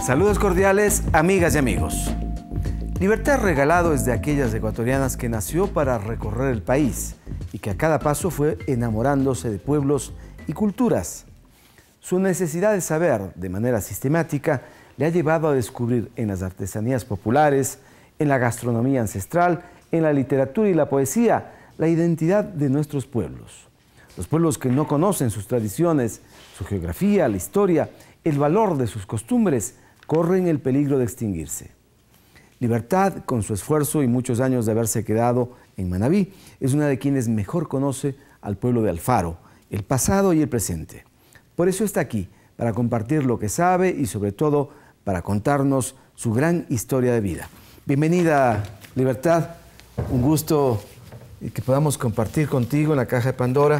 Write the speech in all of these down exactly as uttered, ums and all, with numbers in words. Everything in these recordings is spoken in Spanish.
Saludos cordiales, amigas y amigos. Libertad Regalado es de aquellas ecuatorianas que nació para recorrer el país y que a cada paso fue enamorándose de pueblos y culturas. Su necesidad de saber de manera sistemática le ha llevado a descubrir en las artesanías populares, en la gastronomía ancestral, en la literatura y la poesía, la identidad de nuestros pueblos. Los pueblos que no conocen sus tradiciones, su geografía, la historia, el valor de sus costumbres, corren el peligro de extinguirse. Libertad, con su esfuerzo y muchos años de haberse quedado en Manabí, es una de quienes mejor conoce al pueblo de Alfaro, el pasado y el presente. Por eso está aquí, para compartir lo que sabe y sobre todo para contarnos su gran historia de vida. Bienvenida, Libertad. Un gusto que podamos compartir contigo en la Caja de Pandora.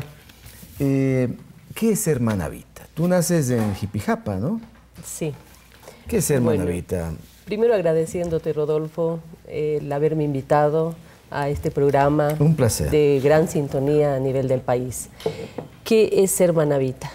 Eh, ¿Qué es ser manabita? Tú naces en Jipijapa, ¿no? Sí. ¿Qué es ser bueno, manabita? Primero agradeciéndote, Rodolfo, eh, el haberme invitado a este programa. Un placer. De gran sintonía a nivel del país. ¿Qué es ser manabita?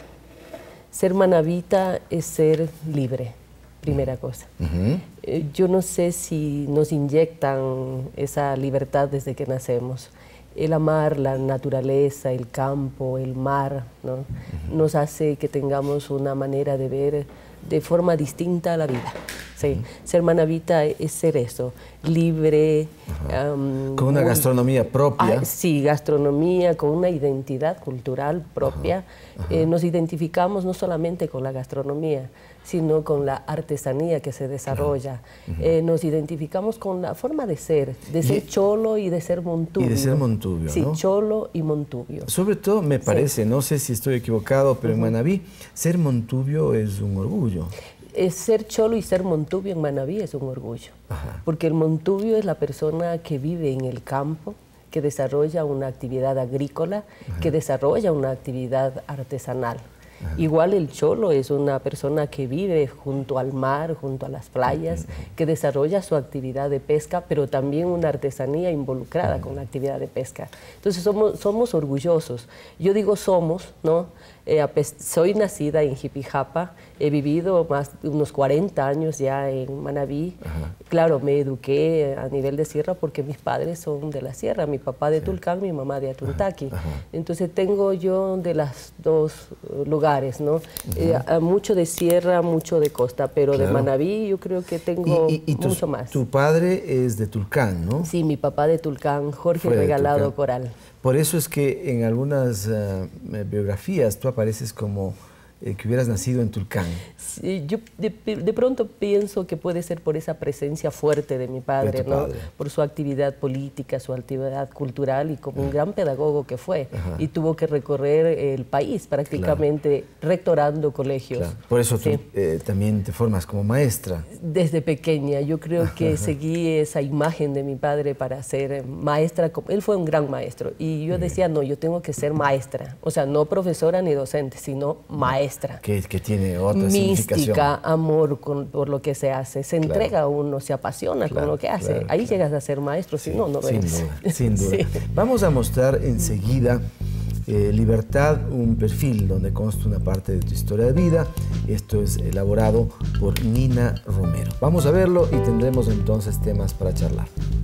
Ser manabita es ser libre, primera cosa. Uh-huh. eh, yo no sé si nos inyectan esa libertad desde que nacemos. El amar la naturaleza, el campo, el mar, ¿no? Uh-huh. Nos hace que tengamos una manera de ver de forma distinta a la vida. Sí. Uh-huh. Ser manabita es ser eso, libre. Uh-huh. um, con una muy, gastronomía propia. Ah, sí, gastronomía, con una identidad cultural propia. Uh-huh. Uh-huh. Eh, nos identificamos no solamente con la gastronomía, sino con la artesanía que se desarrolla. Uh-huh. eh, nos identificamos con la forma de ser, de ser y, cholo y de ser montubio. Y de ser montubio, Sí, ¿no? cholo y montubio. Sobre todo, me parece, sí. No sé si estoy equivocado, pero uh-huh. en Manabí, ser montubio es un orgullo. Es ser cholo y ser montubio en Manabí es un orgullo. Ajá. Porque el montubio es la persona que vive en el campo, que desarrolla una actividad agrícola, ajá. que desarrolla una actividad artesanal. Ajá. Igual el cholo es una persona que vive junto al mar, junto a las playas, ajá. que desarrolla su actividad de pesca, pero también una artesanía involucrada ajá. con la actividad de pesca. Entonces somos, somos orgullosos. Yo digo somos, ¿no? Eh, soy nacida en Jipijapa, he vivido más de unos cuarenta años ya en Manabí. Ajá. Claro, me eduqué a nivel de sierra porque mis padres son de la sierra, mi papá de sí. Tulcán, mi mamá de Atuntaqui. Ajá. Ajá. Entonces tengo yo de los dos lugares, ¿no? Eh, mucho de sierra, mucho de costa, pero claro. de Manabí yo creo que tengo y, y, y mucho tu, más. Tu padre es de Tulcán, ¿no? Sí, mi papá de Tulcán, Jorge Fue Regalado Tulcán. Coral. Por eso es que en algunas uh, biografías tú apareces como eh, que hubieras nacido en Tulcán. Sí, yo de, de pronto pienso que puede ser por esa presencia fuerte de mi padre, ¿no? Padre. Por su actividad política, su actividad cultural y como un gran pedagogo que fue. Ajá. Y tuvo que recorrer el país prácticamente claro. rectorando colegios. Claro. Por eso sí. tú eh, también te formas como maestra. Desde pequeña, yo creo que Ajá. seguí esa imagen de mi padre para ser maestra. Él fue un gran maestro y yo decía, no, yo tengo que ser maestra. O sea, no profesora ni docente, sino maestra. Que, que tiene otra mística, amor con, por lo que se hace. Se claro. entrega a uno, se apasiona claro, con lo que hace. Claro, Ahí claro. llegas a ser maestro, sí, si no, no sin ves. Duda, sin duda. Sí. Vamos a mostrar enseguida eh, Libertad, un perfil donde consta una parte de tu historia de vida. Esto es elaborado por Nina Romero. Vamos a verlo y tendremos entonces temas para charlar.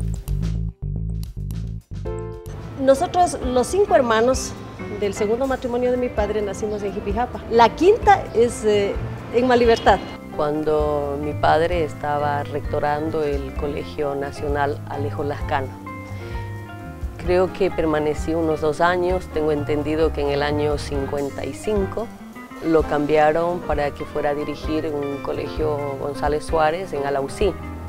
Nosotros, los cinco hermanos del segundo matrimonio de mi padre, nacimos en Jipijapa. La quinta es eh, en Malibertad. Cuando mi padre estaba rectorando el Colegio Nacional Alejo Lascano. Creo que permanecí unos dos años, tengo entendido que en el año cincuenta y cinco lo cambiaron para que fuera a dirigir un colegio González Suárez en Alausí.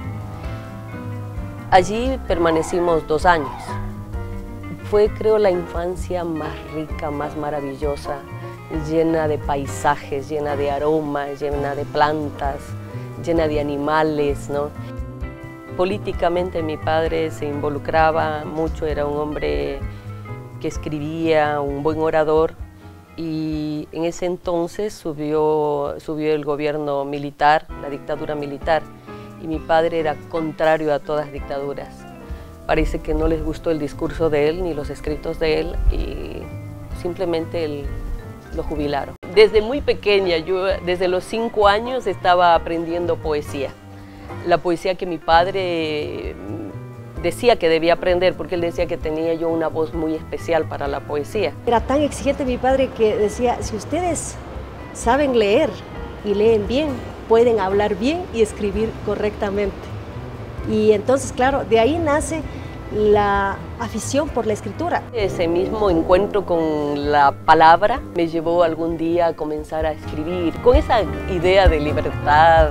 Allí permanecimos dos años. Fue, creo, la infancia más rica, más maravillosa, llena de paisajes, llena de aromas, llena de plantas, llena de animales, ¿no? Políticamente mi padre se involucraba mucho, era un hombre que escribía, un buen orador, y en ese entonces subió, subió el gobierno militar, la dictadura militar, y mi padre era contrario a todas dictaduras. Parece que no les gustó el discurso de él ni los escritos de él y simplemente él lo jubilaron. Desde muy pequeña, yo desde los cinco años estaba aprendiendo poesía. La poesía que mi padre decía que debía aprender, porque él decía que tenía yo una voz muy especial para la poesía. Era tan exigente mi padre que decía, si ustedes saben leer y leen bien, pueden hablar bien y escribir correctamente. Y entonces, claro, de ahí nace la afición por la escritura. Ese mismo encuentro con la palabra me llevó algún día a comenzar a escribir, con esa idea de libertad.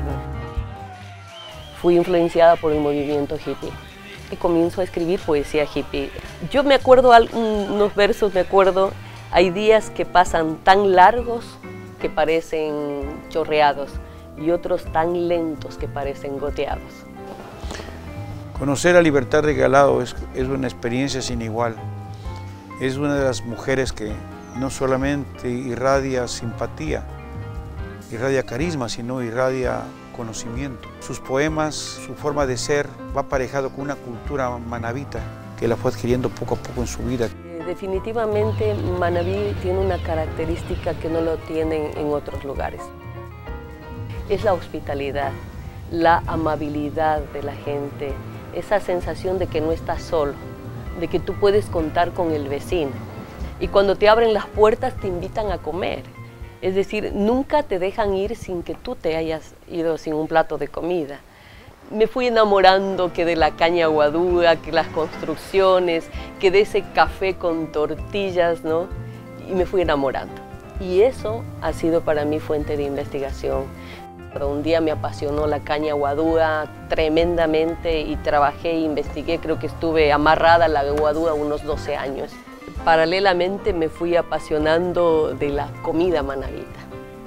Fui influenciada por el movimiento hippie y comienzo a escribir poesía hippie. Yo me acuerdo unos versos, me acuerdo, hay días que pasan tan largos que parecen chorreados y otros tan lentos que parecen goteados. Conocer a Libertad Regalado es, es una experiencia sin igual. Es una de las mujeres que no solamente irradia simpatía, irradia carisma, sino irradia conocimiento. Sus poemas, su forma de ser, va aparejado con una cultura manabita que la fue adquiriendo poco a poco en su vida. Definitivamente Manabí tiene una característica que no lo tienen en otros lugares. Es la hospitalidad, la amabilidad de la gente, esa sensación de que no estás solo, de que tú puedes contar con el vecino. Y cuando te abren las puertas te invitan a comer. Es decir, nunca te dejan ir sin que tú te hayas ido sin un plato de comida. Me fui enamorando que de la caña guadúa, que las construcciones, que de ese café con tortillas, ¿no? Y me fui enamorando. Y eso ha sido para mí fuente de investigación. Pero un día me apasionó la caña guadúa tremendamente y trabajé e investigué. Creo que estuve amarrada a la guadúa unos doce años. Paralelamente me fui apasionando de la comida manabita.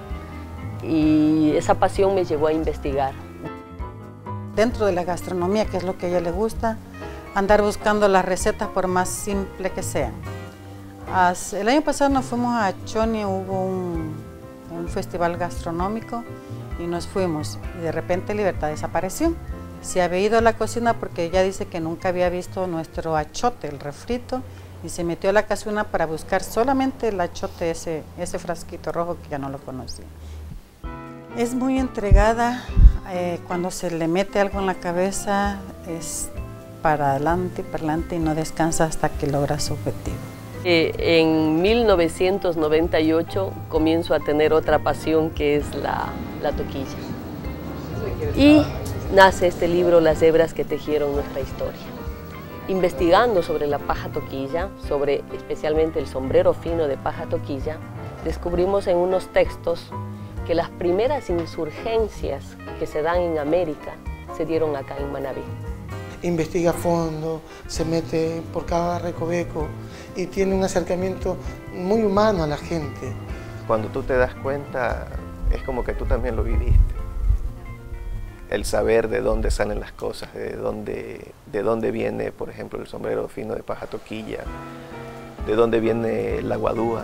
Y esa pasión me llevó a investigar. Dentro de la gastronomía, que es lo que a ella le gusta, andar buscando las recetas por más simple que sean. El año pasado nos fuimos a Choni, hubo un, un festival gastronómico y nos fuimos. Y de repente Libertad desapareció. Se había ido a la cocina porque ella dice que nunca había visto nuestro achote, el refrito, y se metió a la casuna para buscar solamente el achote, ese, ese frasquito rojo que ya no lo conocía. Es muy entregada, eh, cuando se le mete algo en la cabeza es para adelante, para adelante y no descansa hasta que logra su objetivo. Eh, en mil novecientos noventa y ocho comienzo a tener otra pasión que es la, la toquilla. Y nace este libro, Las hebras que tejieron nuestra historia. Investigando sobre la paja toquilla, sobre especialmente el sombrero fino de paja toquilla, descubrimos en unos textos que las primeras insurgencias que se dan en América se dieron acá en Manabí. Investiga a fondo, se mete por cada recoveco y tiene un acercamiento muy humano a la gente. Cuando tú te das cuenta, es como que tú también lo viviste. El saber de dónde salen las cosas, de dónde, de dónde viene, por ejemplo, el sombrero fino de paja toquilla, de dónde viene la guadúa,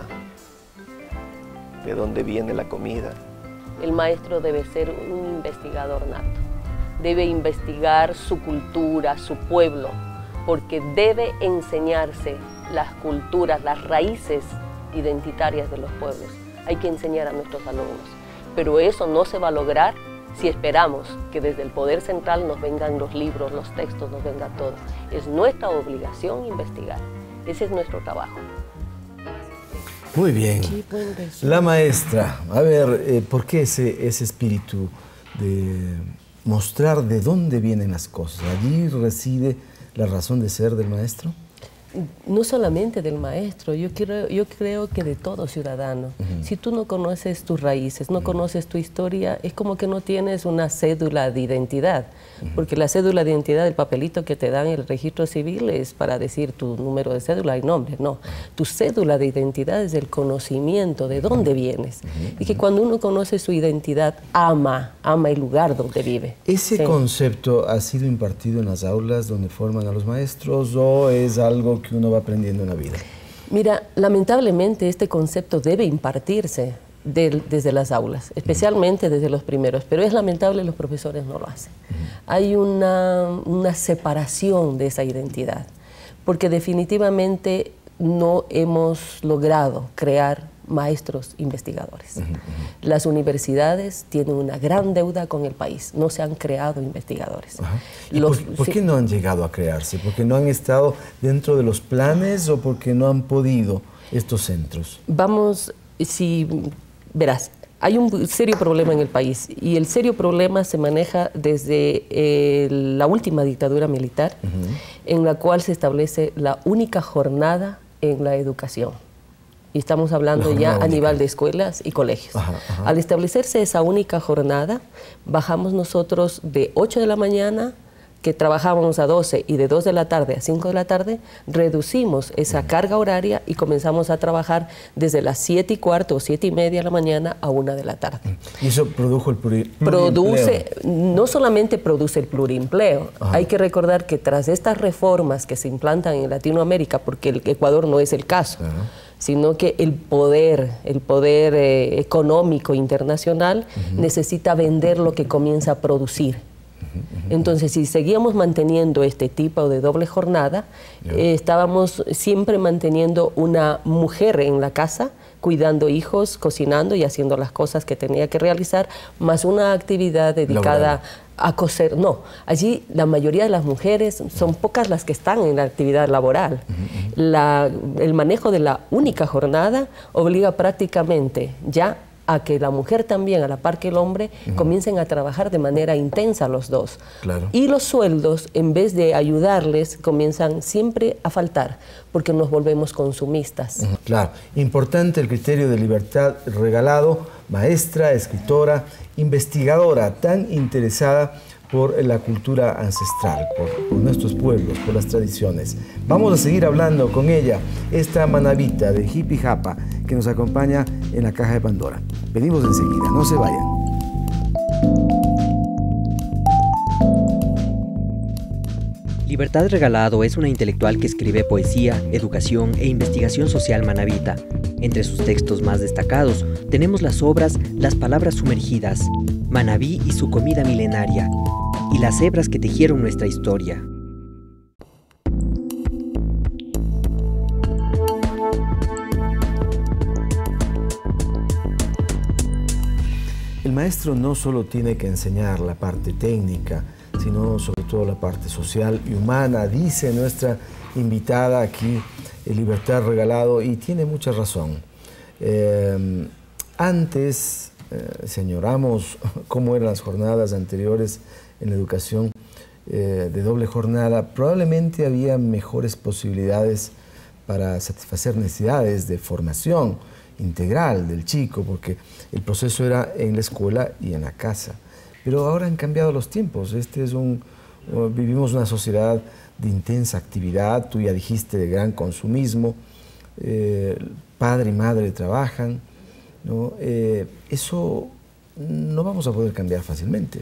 de dónde viene la comida. El maestro debe ser un investigador nato. Debe investigar su cultura, su pueblo, porque debe enseñarse las culturas, las raíces identitarias de los pueblos. Hay que enseñar a nuestros alumnos, pero eso no se va a lograr si esperamos que desde el poder central nos vengan los libros, los textos, nos venga todo. Es nuestra obligación investigar. Ese es nuestro trabajo. Muy bien. La maestra, a ver, eh, ¿por qué ese, ese espíritu de mostrar de dónde vienen las cosas? ¿Allí reside la razón de ser del maestro? No solamente del maestro, yo creo, yo creo que de todo ciudadano. Uh-huh. Si tú no conoces tus raíces, no uh-huh. conoces tu historia, es como que no tienes una cédula de identidad. Uh-huh. Porque la cédula de identidad, el papelito que te dan en el registro civil es para decir tu número de cédula y nombre. No, tu cédula de identidad es el conocimiento de dónde vienes. Uh-huh. Y que cuando uno conoce su identidad, ama, ama el lugar donde vive. ¿Ese sí. concepto ha sido impartido en las aulas donde forman a los maestros o es algo que uno va aprendiendo en la vida? Mira, lamentablemente este concepto debe impartirse de, desde las aulas, especialmente desde los primeros, pero es lamentable los profesores no lo hacen. Uh-huh. Hay una, una separación de esa identidad, porque definitivamente no hemos logrado crear maestros investigadores. Uh-huh, uh-huh. Las universidades tienen una gran deuda con el país, no se han creado investigadores. Uh-huh. ¿Y los, por, por sí, qué no han llegado a crearse? ¿Porque no han estado dentro de los planes o porque no han podido estos centros? Vamos, si verás, hay un serio problema en el país y el serio problema se maneja desde eh, la última dictadura militar, uh-huh. en la cual se establece la única jornada en la educación. Y estamos hablando ya única. a nivel de escuelas y colegios. Ajá, ajá. Al establecerse esa única jornada, bajamos nosotros de ocho de la mañana, que trabajábamos a doce, y de dos de la tarde a cinco de la tarde, reducimos esa uh-huh. carga horaria y comenzamos a trabajar desde las siete y cuarto o siete y media de la mañana a una de la tarde. ¿Y eso produjo el pluri Produce, no solamente produce el plurimpleo, uh-huh. hay que recordar que tras estas reformas que se implantan en Latinoamérica, porque el Ecuador no es el caso, uh-huh. sino que el poder, el poder eh, económico internacional uh-huh. necesita vender lo que comienza a producir. Entonces, si seguíamos manteniendo este tipo de doble jornada, yeah. eh, estábamos siempre manteniendo una mujer en la casa, cuidando hijos, cocinando y haciendo las cosas que tenía que realizar, más una actividad dedicada Laboral. a coser. No, allí la mayoría de las mujeres, son pocas las que están en la actividad laboral. Uh-huh. la, el manejo de la única jornada obliga prácticamente ya a que la mujer también, a la par que el hombre, uh-huh. comiencen a trabajar de manera intensa los dos. Claro. Y los sueldos, en vez de ayudarles, comienzan siempre a faltar, porque nos volvemos consumistas. Uh-huh. Claro. Importante el criterio de Libertad Regalado, maestra, escritora, investigadora, tan interesada por la cultura ancestral, por, por nuestros pueblos, por las tradiciones. Vamos a seguir hablando con ella, esta manabita de Hippie Japa, que nos acompaña en la Caja de Pandora. Venimos enseguida, no se vayan. Libertad Regalado es una intelectual que escribe poesía, educación e investigación social manabita. Entre sus textos más destacados tenemos las obras Las palabras sumergidas, Manabí y su comida milenaria, y Las hebras que tejieron nuestra historia. El maestro no solo tiene que enseñar la parte técnica, sino sobre todo la parte social y humana, dice nuestra invitada aquí, Libertad Regalado, y tiene mucha razón. Eh, antes, eh, si añoramos cómo eran las jornadas anteriores en la educación eh, de doble jornada, probablemente había mejores posibilidades para satisfacer necesidades de formación integral del chico, porque el proceso era en la escuela y en la casa. Pero ahora han cambiado los tiempos. Este es un, vivimos una sociedad de intensa actividad, tú ya dijiste, de gran consumismo, eh, padre y madre trabajan, ¿no? Eh, eso no vamos a poder cambiar fácilmente.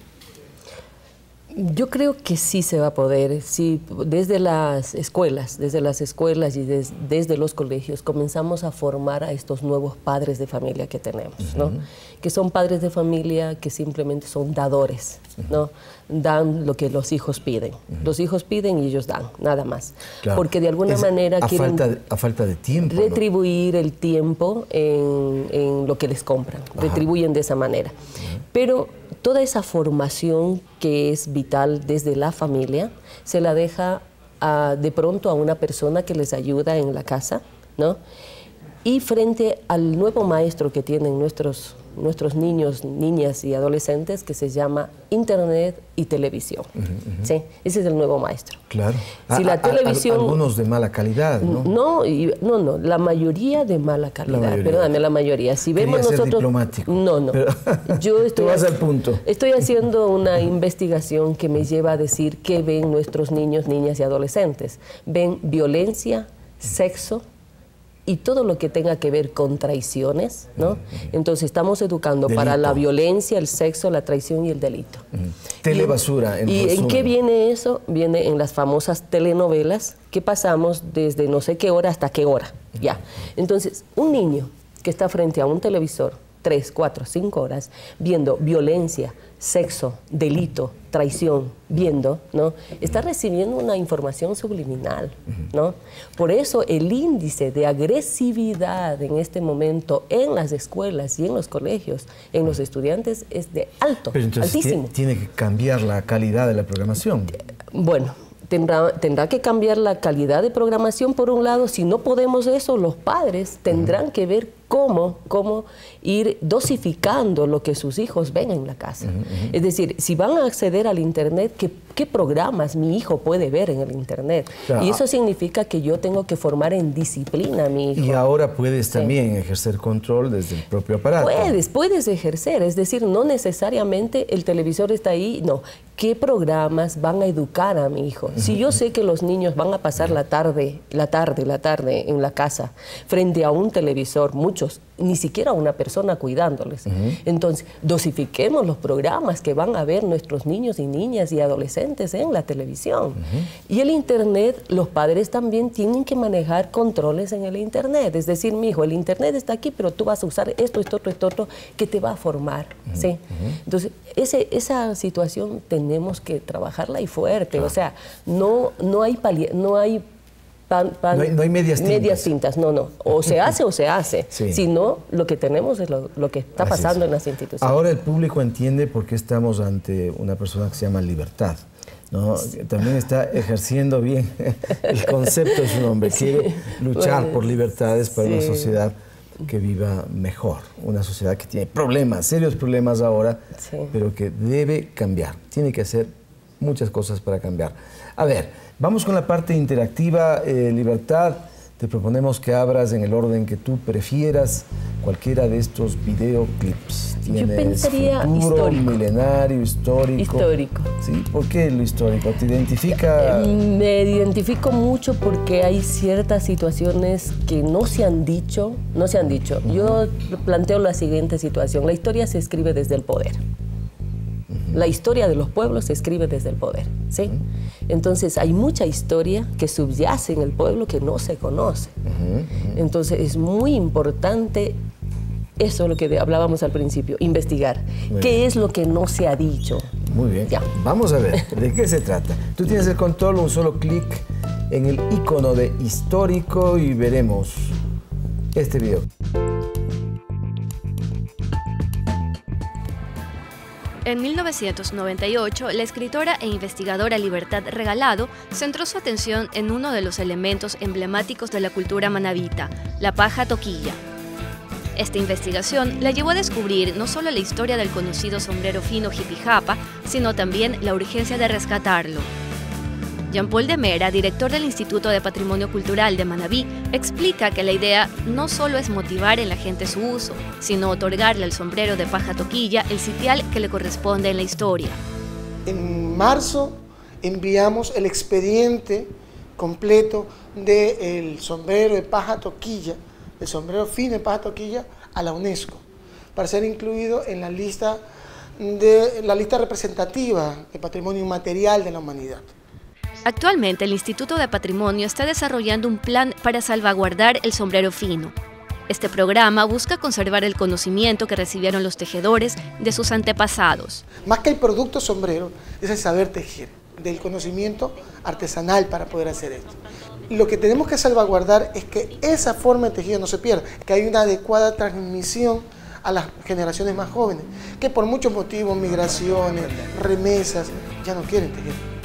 Yo creo que sí se va a poder, sí, desde las escuelas, desde las escuelas y des, desde los colegios comenzamos a formar a estos nuevos padres de familia que tenemos, uh-huh. ¿no? Que son padres de familia que simplemente son dadores, uh-huh. ¿no? Dan lo que los hijos piden. Uh-huh. Los hijos piden y ellos dan, nada más. Claro. Porque de alguna es manera a quieren falta de, a falta de tiempo, retribuir, ¿no?, el tiempo en, en lo que les compran. Ajá. Retribuyen de esa manera. Uh-huh. Pero toda esa formación que es vital desde la familia se la deja a, de pronto a una persona que les ayuda en la casa, ¿no? Y frente al nuevo maestro que tienen nuestros, nuestros niños, niñas y adolescentes, que se llama Internet y televisión. Uh-huh, uh-huh. ¿Sí? Ese es el nuevo maestro. Claro. Si a, la televisión, a, a, algunos de mala calidad, ¿no? No, y, no, no, la mayoría de mala calidad. La mayoría. Perdóname, la mayoría. Si Quería vemos ser nosotros, diplomático. No, no. Pero, yo estoy, tú vas al punto. Estoy haciendo una investigación que me lleva a decir qué ven nuestros niños, niñas y adolescentes. Ven violencia, sexo y todo lo que tenga que ver con traiciones, ¿no? Entonces estamos educando delito. Para la violencia, el sexo, la traición y el delito. Uh-huh. Telebasura. En ¿Y en qué viene eso? Viene en las famosas telenovelas que pasamos desde no sé qué hora hasta qué hora, ya. Entonces, un niño que está frente a un televisor tres, cuatro, cinco horas viendo violencia, sexo, delito, traición, viendo, ¿no? Está recibiendo una información subliminal, ¿no? Por eso el índice de agresividad en este momento en las escuelas y en los colegios, en los estudiantes, es de alto, Pero entonces altísimo. Tiene que cambiar la calidad de la programación. Bueno, tendrá, tendrá que cambiar la calidad de programación por un lado. Si no podemos eso, los padres tendrán que ver cómo, cómo ir dosificando lo que sus hijos ven en la casa. Uh-huh, uh-huh. Es decir, si van a acceder al Internet, ¿qué, qué programas mi hijo puede ver en el Internet? Claro. Y eso significa que yo tengo que formar en disciplina a mi hijo. Y ahora puedes sí. también ejercer control desde el propio aparato. Puedes, puedes ejercer. Es decir, no necesariamente el televisor está ahí, no. ¿Qué programas van a educar a mi hijo? Uh-huh. Si yo sé que los niños van a pasar la tarde, la tarde, la tarde en la casa, frente a un televisor, muchos, ni siquiera una persona cuidándoles. Uh-huh. Entonces, dosifiquemos los programas que van a ver nuestros niños y niñas y adolescentes en la televisión. Uh-huh. Y el Internet, los padres también tienen que manejar controles en el Internet. Es decir, mi hijo, el Internet está aquí, pero tú vas a usar esto, esto, esto, esto, esto que te va a formar. Uh-huh. ¿Sí? Uh-huh. Entonces, ese, esa situación tenemos que trabajarla y fuerte. Uh-huh. O sea, no, no hay pali- no hay Pan, pan, no, hay, no hay medias tintas. Medias tintas, no, no. O se hace o se hace. Sí. Si no, lo que tenemos es lo, lo que está Así pasando es. en las instituciones. Ahora el público entiende por qué estamos ante una persona que se llama libertad, ¿no? Sí. También está ejerciendo bien el concepto de su nombre. Quiere sí. luchar bueno, por libertades para sí. una sociedad que viva mejor. Una sociedad que tiene problemas, serios problemas ahora, sí. pero que debe cambiar. Tiene que hacer muchas cosas para cambiar. A ver, vamos con la parte interactiva. eh, Libertad, te proponemos que abras en el orden que tú prefieras cualquiera de estos videoclips. Yo pensaría futuro, histórico. Milenario, histórico. Histórico. ¿Sí? ¿Por qué lo histórico? ¿Te identifica? Eh, me identifico mucho porque hay ciertas situaciones que no se han dicho, no se han dicho. Uh-huh. Yo planteo la siguiente situación. La historia se escribe desde el poder. La historia de los pueblos se escribe desde el poder, ¿sí? Entonces, hay mucha historia que subyace en el pueblo que no se conoce. Entonces, es muy importante, eso es lo que hablábamos al principio, investigar. Muy ¿Qué bien. es lo que no se ha dicho? Muy bien. Ya. Vamos a ver, ¿de qué se trata? Tú tienes el control, un solo clic en el icono de histórico y veremos este video. En mil novecientos noventa y ocho, la escritora e investigadora Libertad Regalado centró su atención en uno de los elementos emblemáticos de la cultura manabita, la paja toquilla. Esta investigación la llevó a descubrir no solo la historia del conocido sombrero fino jipijapa, sino también la urgencia de rescatarlo. Jean-Paul de Mera, director del Instituto de Patrimonio Cultural de Manabí, explica que la idea no solo es motivar en la gente su uso, sino otorgarle al sombrero de paja toquilla el sitial que le corresponde en la historia. En marzo enviamos el expediente completo del sombrero de paja toquilla, el sombrero fino de paja toquilla, a la UNESCO, para ser incluido en la lista, de, la lista representativa de patrimonio inmaterial de la humanidad. Actualmente, el Instituto de Patrimonio está desarrollando un plan para salvaguardar el sombrero fino. Este programa busca conservar el conocimiento que recibieron los tejedores de sus antepasados. Más que el producto sombrero, es el saber tejer, del conocimiento artesanal para poder hacer esto. Lo que tenemos que salvaguardar es que esa forma de tejido no se pierda, que hay una adecuada transmisión a las generaciones más jóvenes, que por muchos motivos, migraciones, remesas, ya no quieren tejer.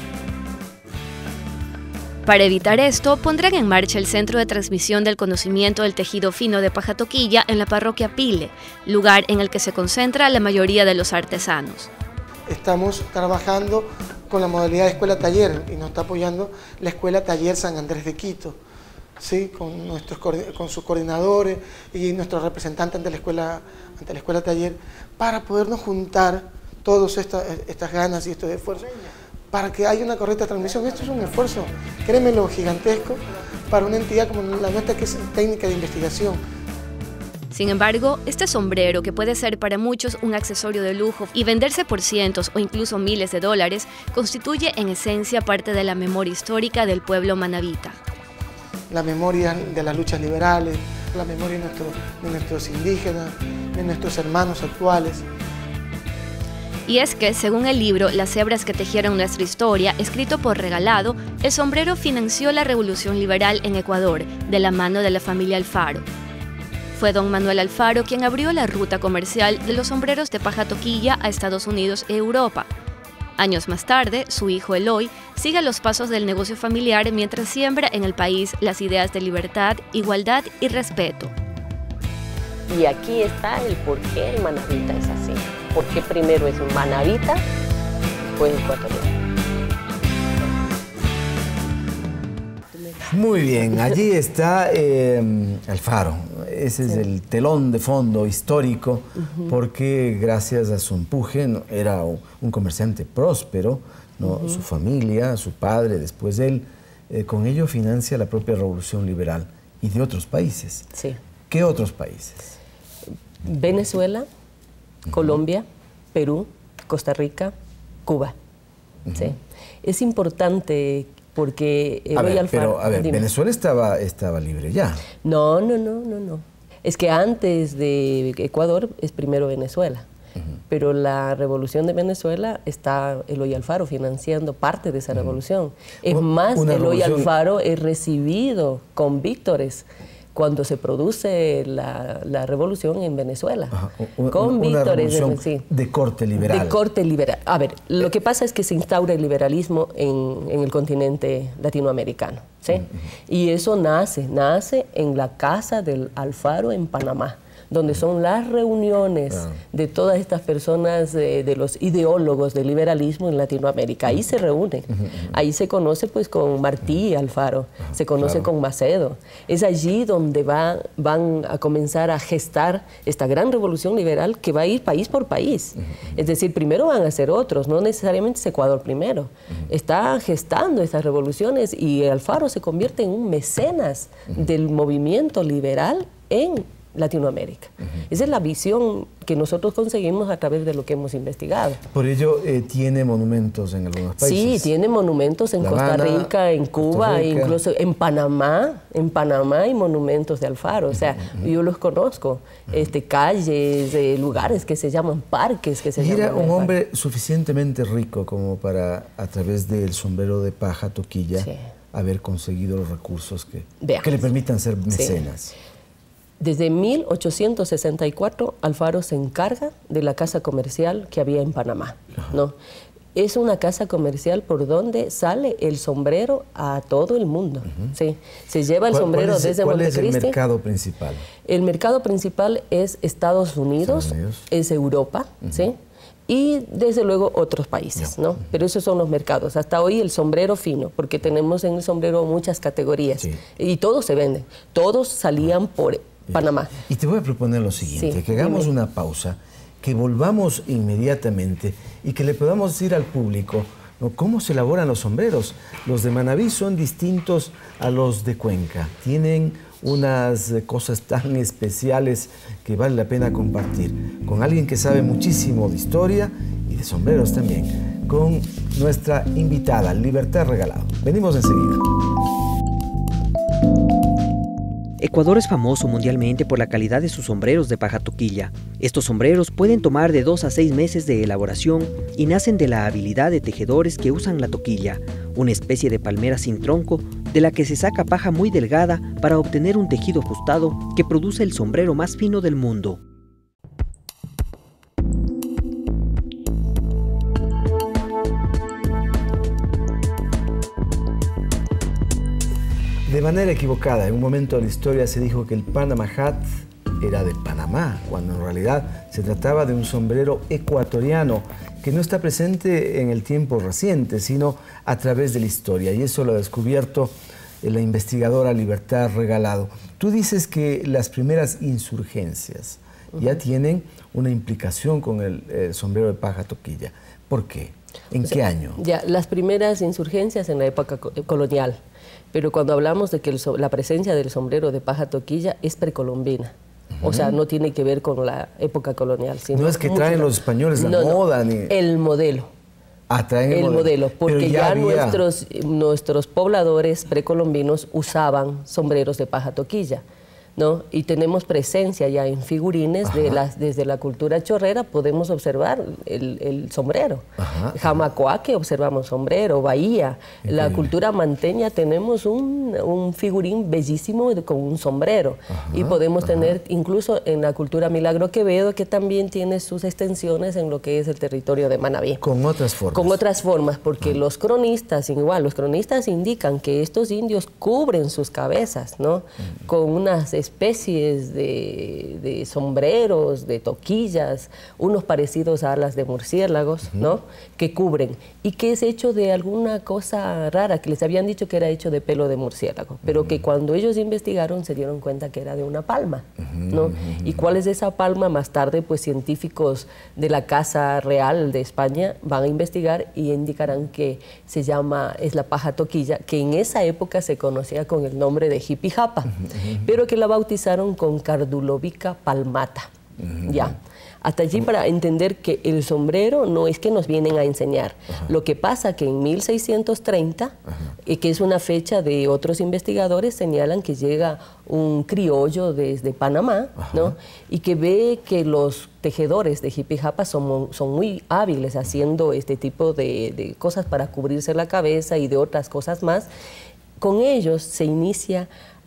Para evitar esto, pondrán en marcha el Centro de Transmisión del Conocimiento del Tejido Fino de Paja Toquilla en la parroquia Pile, lugar en el que se concentra la mayoría de los artesanos. Estamos trabajando con la modalidad de escuela-taller y nos está apoyando la Escuela Taller San Andrés de Quito, ¿sí? con, nuestros, con sus coordinadores y nuestros representantes ante la escuela, ante la escuela Taller, para podernos juntar todas estas, estas ganas y estos esfuerzos, para que haya una correcta transmisión. Esto es un esfuerzo, créemelo, gigantesco para una entidad como la nuestra, que es técnica de investigación. Sin embargo, este sombrero, que puede ser para muchos un accesorio de lujo y venderse por cientos o incluso miles de dólares, constituye en esencia parte de la memoria histórica del pueblo manabita. La memoria de las luchas liberales, la memoria de, nuestro, de nuestros indígenas, de nuestros hermanos actuales. Y es que, según el libro Las hebras que tejieron nuestra historia, escrito por Regalado, el sombrero financió la revolución liberal en Ecuador, de la mano de la familia Alfaro. Fue don Manuel Alfaro quien abrió la ruta comercial de los sombreros de paja toquilla a Estados Unidos y Europa. Años más tarde, su hijo Eloy sigue los pasos del negocio familiar mientras siembra en el país las ideas de libertad, igualdad y respeto. Y aquí está el por qué el manabita es así. Porque primero es un manabita, después ecuatoriano. Muy bien, allí está eh, Alfaro. Ese sí. es el telón de fondo histórico, uh-huh. porque gracias a su empuje no, era un comerciante próspero, ¿no? Uh-huh. Su familia, su padre, después él, eh, con ello financia la propia revolución liberal y de otros países. Sí. ¿Qué otros países? Venezuela, uh-huh. Colombia, Perú, Costa Rica, Cuba. Uh-huh. Sí. Es importante porque a ver, Alfaro, pero a ver, dime. Venezuela estaba, estaba libre ya. No, no, no, no, no. Es que antes de Ecuador es primero Venezuela. Uh-huh. Pero la revolución de Venezuela está Eloy Alfaro financiando parte de esa uh-huh. revolución. Es Una más, Eloy revolución... Alfaro es recibido con víctores cuando se produce la, la revolución en Venezuela. Ajá, una, con una víctores revolución de, sí, de corte liberal. De corte liberal. A ver, lo que pasa es que se instaura el liberalismo en, en el continente latinoamericano, ¿sí? Uh-huh. Y eso nace, nace en la casa del Alfaro en Panamá, donde son las reuniones uh-huh. de todas estas personas, de, de los ideólogos del liberalismo en Latinoamérica. Ahí uh-huh. se reúnen. Uh-huh. Ahí se conoce pues con Martí Alfaro, uh-huh. se conoce claro. con Macedo. Es allí donde va, van a comenzar a gestar esta gran revolución liberal que va a ir país por país. Uh-huh. Es decir, primero van a ser otros, no necesariamente es Ecuador primero. Uh-huh. Está gestando estas revoluciones y Alfaro se convierte en un mecenas uh-huh. del movimiento liberal en Latinoamérica. Uh-huh. Esa es la visión que nosotros conseguimos a través de lo que hemos investigado. Por ello, eh, ¿tiene monumentos en algunos países? Sí, tiene monumentos en La Costa Habana, Rica, en Cuba, Rica. incluso en Panamá. En Panamá hay monumentos de Alfaro. O sea, uh-huh. yo los conozco. Uh-huh. este, calles, eh, lugares que se llaman parques. Que se y era llaman un hombre suficientemente rico como para, a través del sombrero de paja toquilla, sí. haber conseguido los recursos que, que le permitan ser mecenas. Sí. Desde mil ochocientos sesenta y cuatro, Alfaro se encarga de la casa comercial que había en Panamá, ¿no? Es una casa comercial por donde sale el sombrero a todo el mundo, uh-huh. ¿sí? Se lleva el sombrero ¿Cuál es, desde ¿cuál Montecristi. ¿Cuál es el mercado principal? El mercado principal es Estados Unidos, Estados Unidos. es Europa, uh-huh. ¿sí? Y desde luego otros países, ¿no? Pero esos son los mercados. Hasta hoy el sombrero fino, porque tenemos en el sombrero muchas categorías. Sí. Y todos se venden. Todos salían por Panamá. Y te voy a proponer lo siguiente, sí, que hagamos dime. una pausa, que volvamos inmediatamente y que le podamos decir al público, ¿no?, cómo se elaboran los sombreros. Los de Manabí son distintos a los de Cuenca. Tienen unas cosas tan especiales que vale la pena compartir con alguien que sabe muchísimo de historia y de sombreros también, con nuestra invitada, Libertad Regalado. Venimos enseguida. Ecuador es famoso mundialmente por la calidad de sus sombreros de paja toquilla. Estos sombreros pueden tomar de dos a seis meses de elaboración y nacen de la habilidad de tejedores que usan la toquilla, una especie de palmera sin tronco de la que se saca paja muy delgada para obtener un tejido ajustado que produce el sombrero más fino del mundo. De manera equivocada, en un momento de la historia se dijo que el Panama Hat era de Panamá, cuando en realidad se trataba de un sombrero ecuatoriano que no está presente en el tiempo reciente, sino a través de la historia. Y eso lo ha descubierto la investigadora Libertad Regalado. Tú dices que las primeras insurgencias uh-huh. ya tienen una implicación con el, el sombrero de paja toquilla. ¿Por qué? ¿En o sea, qué año? Ya, las primeras insurgencias en la época colonial. Pero cuando hablamos de que el, la presencia del sombrero de paja toquilla es precolombina. Uh-huh. O sea, no tiene que ver con la época colonial. Sino no es que traen los españoles la no, moda. No, ni... el modelo. Ah, traen el, el modelo. modelo porque ya, ya nuestros, nuestros pobladores precolombinos usaban sombreros de paja toquilla. ¿no? Y tenemos presencia ya en figurines de las, desde la cultura chorrera, podemos observar el, el sombrero. Ajá. Jamacoaque observamos sombrero, Bahía. Increíble. La cultura manteña tenemos un, un figurín bellísimo con un sombrero. Ajá. Y podemos Ajá. tener incluso en la cultura Milagro Quevedo, que también tiene sus extensiones en lo que es el territorio de Manabí. Con otras formas. Con otras formas, porque Ajá. los cronistas, igual, los cronistas indican que estos indios cubren sus cabezas, ¿no? Ajá. Con unas especies de, de sombreros, de toquillas, unos parecidos a alas de murciélagos, uh-huh. ¿no? Que cubren, y que es hecho de alguna cosa rara, que les habían dicho que era hecho de pelo de murciélago, pero uh-huh. que cuando ellos investigaron se dieron cuenta que era de una palma, uh-huh. ¿no? Uh-huh. ¿Y cuál es esa palma? Más tarde, pues científicos de la Casa Real de España van a investigar y indicarán que se llama, es la paja toquilla, que en esa época se conocía con el nombre de jipijapa, uh-huh. pero que la bautizaron con Cardulovica palmata. Uh-huh. Ya. Hasta allí para entender que el sombrero no es que nos vienen a enseñar. Ajá. Lo que pasa que en mil seiscientos treinta, eh, que es una fecha de otros investigadores, señalan que llega un criollo desde Panamá, Ajá. ¿no? Y que ve que los tejedores de jipijapa son, son muy hábiles haciendo este tipo de, de cosas para cubrirse la cabeza y de otras cosas más. Con ellos se inicia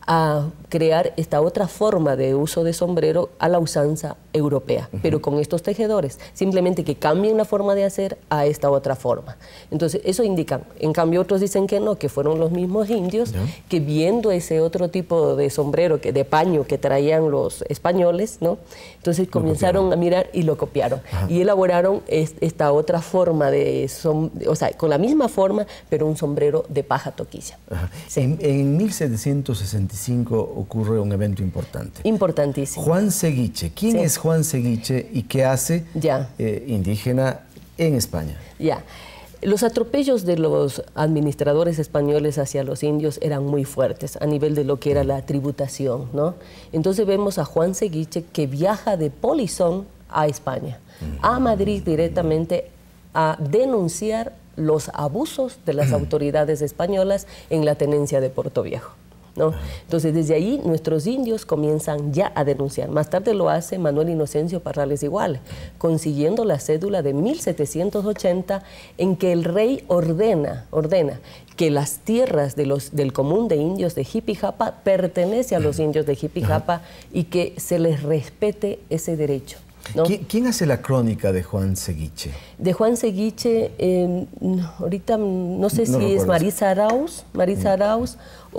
a crear esta otra forma de uso de sombrero a la usanza europea, uh-huh. pero con estos tejedores, simplemente que cambien la forma de hacer a esta otra forma. Entonces, eso indican. En cambio, otros dicen que no, que fueron los mismos indios ¿no? que viendo ese otro tipo de sombrero, que, de paño que traían los españoles, ¿no? Entonces comenzaron a mirar y lo copiaron. Ajá. Y elaboraron es, esta otra forma de, som, o sea, con la misma forma, pero un sombrero de paja toquilla. Sí. En, en mil setecientos sesenta y cinco ocurre un evento importante. Importantísimo. Juan Seguiche. ¿Quién sí. es Juan Seguiche y qué hace ya. Eh, indígena en España? Ya. Los atropellos de los administradores españoles hacia los indios eran muy fuertes a nivel de lo que era la tributación, ¿no? Entonces vemos a Juan Seguiche que viaja de Polizón a España, a Madrid directamente a denunciar los abusos de las autoridades españolas en la tenencia de Puerto Viejo, ¿no? Entonces, desde ahí nuestros indios comienzan ya a denunciar. Más tarde lo hace Manuel Inocencio Parrales igual, consiguiendo la cédula de mil setecientos ochenta en que el rey ordena, ordena que las tierras de los, del común de indios de Jipijapa pertenece a los indios de Jipijapa y que se les respete ese derecho, ¿no? ¿Quién hace la crónica de Juan Seguiche? De Juan Seguiche, eh, ahorita no sé no si es Marisa Arauz, Marisa Arauz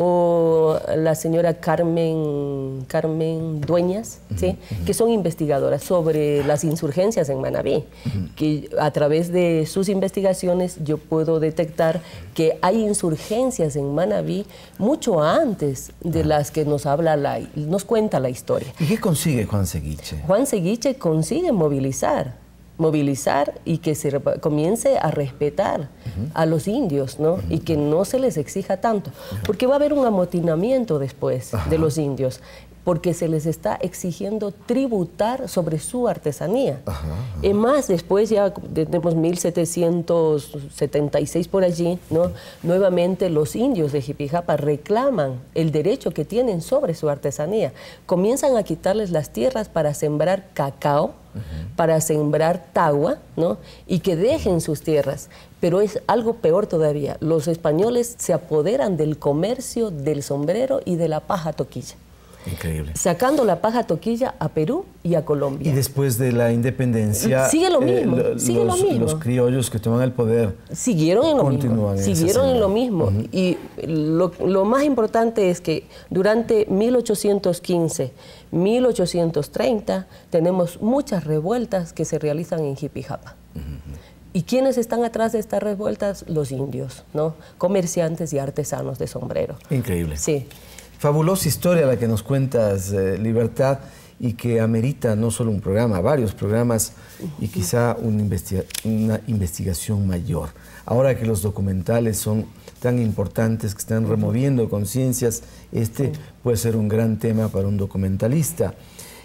o la señora Carmen, Carmen Dueñas, uh-huh, ¿sí? uh-huh. que son investigadoras sobre las insurgencias en Manabí, uh-huh. que a través de sus investigaciones yo puedo detectar que hay insurgencias en Manabí mucho antes de uh-huh. las que nos habla la, nos cuenta la historia. ¿Y qué consigue Juan Seguiche? Juan Seguiche consigue movilizar. movilizar y que se comience a respetar uh-huh. a los indios, ¿no? Uh-huh. Y que no se les exija tanto, porque va a haber un amotinamiento después uh-huh. de los indios, porque se les está exigiendo tributar sobre su artesanía. Uh-huh. Es más, después ya tenemos mil setecientos setenta y seis por allí, ¿no? Nuevamente los indios de Jipijapa reclaman el derecho que tienen sobre su artesanía. Comienzan a quitarles las tierras para sembrar cacao, uh-huh. para sembrar tagua, ¿no? Y que dejen sus tierras. Pero es algo peor todavía. Los españoles se apoderan del comercio del sombrero y de la paja toquilla. Increíble. Sacando la paja toquilla a Perú y a Colombia. Y después de la independencia, sigue lo mismo, eh, sigue los, lo mismo. Los criollos que toman el poder siguieron en lo mismo. En siguieron en lo mismo. Uh-huh. Y lo, lo más importante es que durante mil ochocientos quince, mil ochocientos treinta tenemos muchas revueltas que se realizan en Jipijapa. Uh-huh. ¿Y quiénes están atrás de estas revueltas? Los indios, ¿no? Comerciantes y artesanos de sombrero. Increíble. Sí. Fabulosa historia la que nos cuentas, eh, Libertad, y que amerita no solo un programa, varios programas y quizá una, investiga una investigación mayor. Ahora que los documentales son tan importantes, que están removiendo conciencias, este puede ser un gran tema para un documentalista.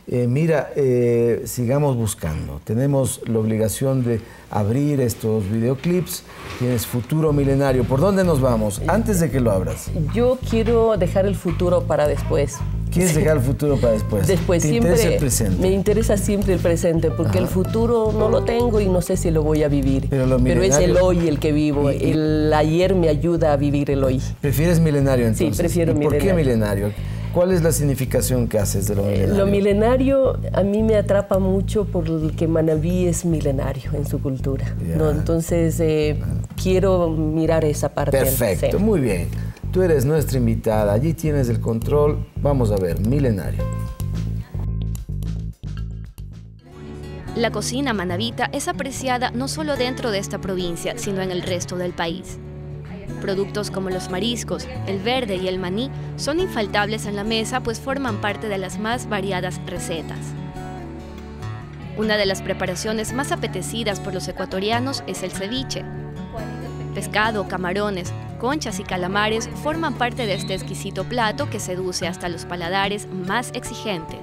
Eh, mira, eh, sigamos buscando. Tenemos la obligación de abrir estos videoclips. Tienes Futuro Milenario. ¿Por dónde nos vamos? Antes de que lo abras. Yo quiero dejar el futuro para después. ¿Quieres dejar el futuro para después? Después, ¿Te siempre interesa el presente? Me interesa siempre el presente, porque Ajá. el futuro no lo tengo y no sé si lo voy a vivir. Pero, lo Pero es el hoy el que vivo. Y, y... El ayer me ayuda a vivir el hoy. ¿Prefieres milenario entonces? Sí, prefiero milenario. ¿Por qué milenario? ¿Cuál es la significación que haces de lo milenario? Lo milenario a mí me atrapa mucho porque Manabí es milenario en su cultura, ¿no? Entonces eh, quiero mirar esa parte. Perfecto, sí. Muy bien. Tú eres nuestra invitada, allí tienes el control. Vamos a ver, milenario. La cocina manabita es apreciada no solo dentro de esta provincia, sino en el resto del país. Productos como los mariscos, el verde y el maní son infaltables en la mesa, pues forman parte de las más variadas recetas. Una de las preparaciones más apetecidas por los ecuatorianos es el ceviche. Pescado, camarones, conchas y calamares forman parte de este exquisito plato que seduce hasta los paladares más exigentes.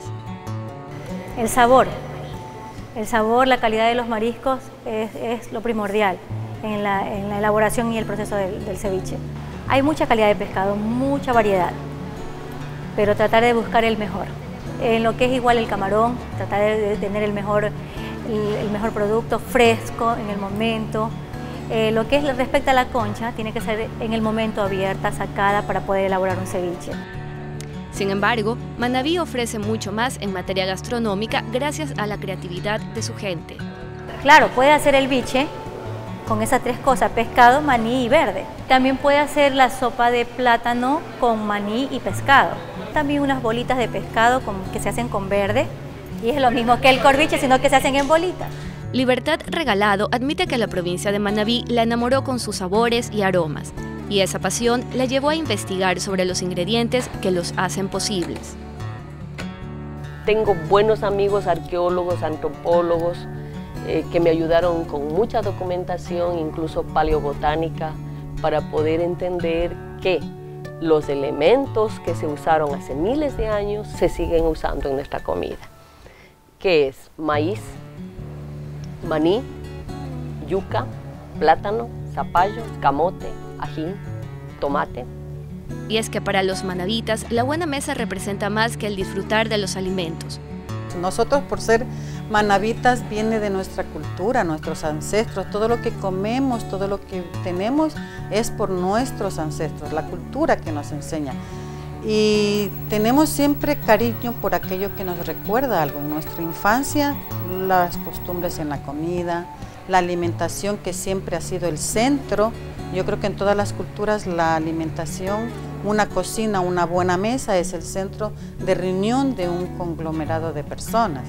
El sabor. El sabor, la calidad de los mariscos es, es lo primordial en la, en la elaboración y el proceso del, del ceviche. Hay mucha calidad de pescado, mucha variedad, pero tratar de buscar el mejor. En lo que es igual el camarón, tratar de tener el mejor, el, el mejor producto fresco en el momento. Eh, lo que es respecto a la concha, tiene que ser en el momento abierta, sacada para poder elaborar un ceviche. Sin embargo, Manabí ofrece mucho más en materia gastronómica gracias a la creatividad de su gente. Claro, puede hacer el biche con esas tres cosas, pescado, maní y verde. También puede hacer la sopa de plátano con maní y pescado. También unas bolitas de pescado con, que se hacen con verde, y es lo mismo que el corviche, sino que se hacen en bolitas. Libertad Regalado admite que la provincia de Manabí la enamoró con sus sabores y aromas, y esa pasión la llevó a investigar sobre los ingredientes que los hacen posibles. Tengo buenos amigos arqueólogos, antropólogos, eh, que me ayudaron con mucha documentación, incluso paleobotánica, para poder entender que los elementos que se usaron hace miles de años se siguen usando en nuestra comida, que es maíz, maní, yuca, plátano, zapallo, camote, ají, tomate. Y es que para los manabitas, la buena mesa representa más que el disfrutar de los alimentos. Nosotros, por ser manabitas, viene de nuestra cultura, nuestros ancestros. Todo lo que comemos, todo lo que tenemos es por nuestros ancestros, la cultura que nos enseña. Y tenemos siempre cariño por aquello que nos recuerda algo. En nuestra infancia, las costumbres en la comida, la alimentación que siempre ha sido el centro. Yo creo que en todas las culturas la alimentación, una cocina, una buena mesa es el centro de reunión de un conglomerado de personas.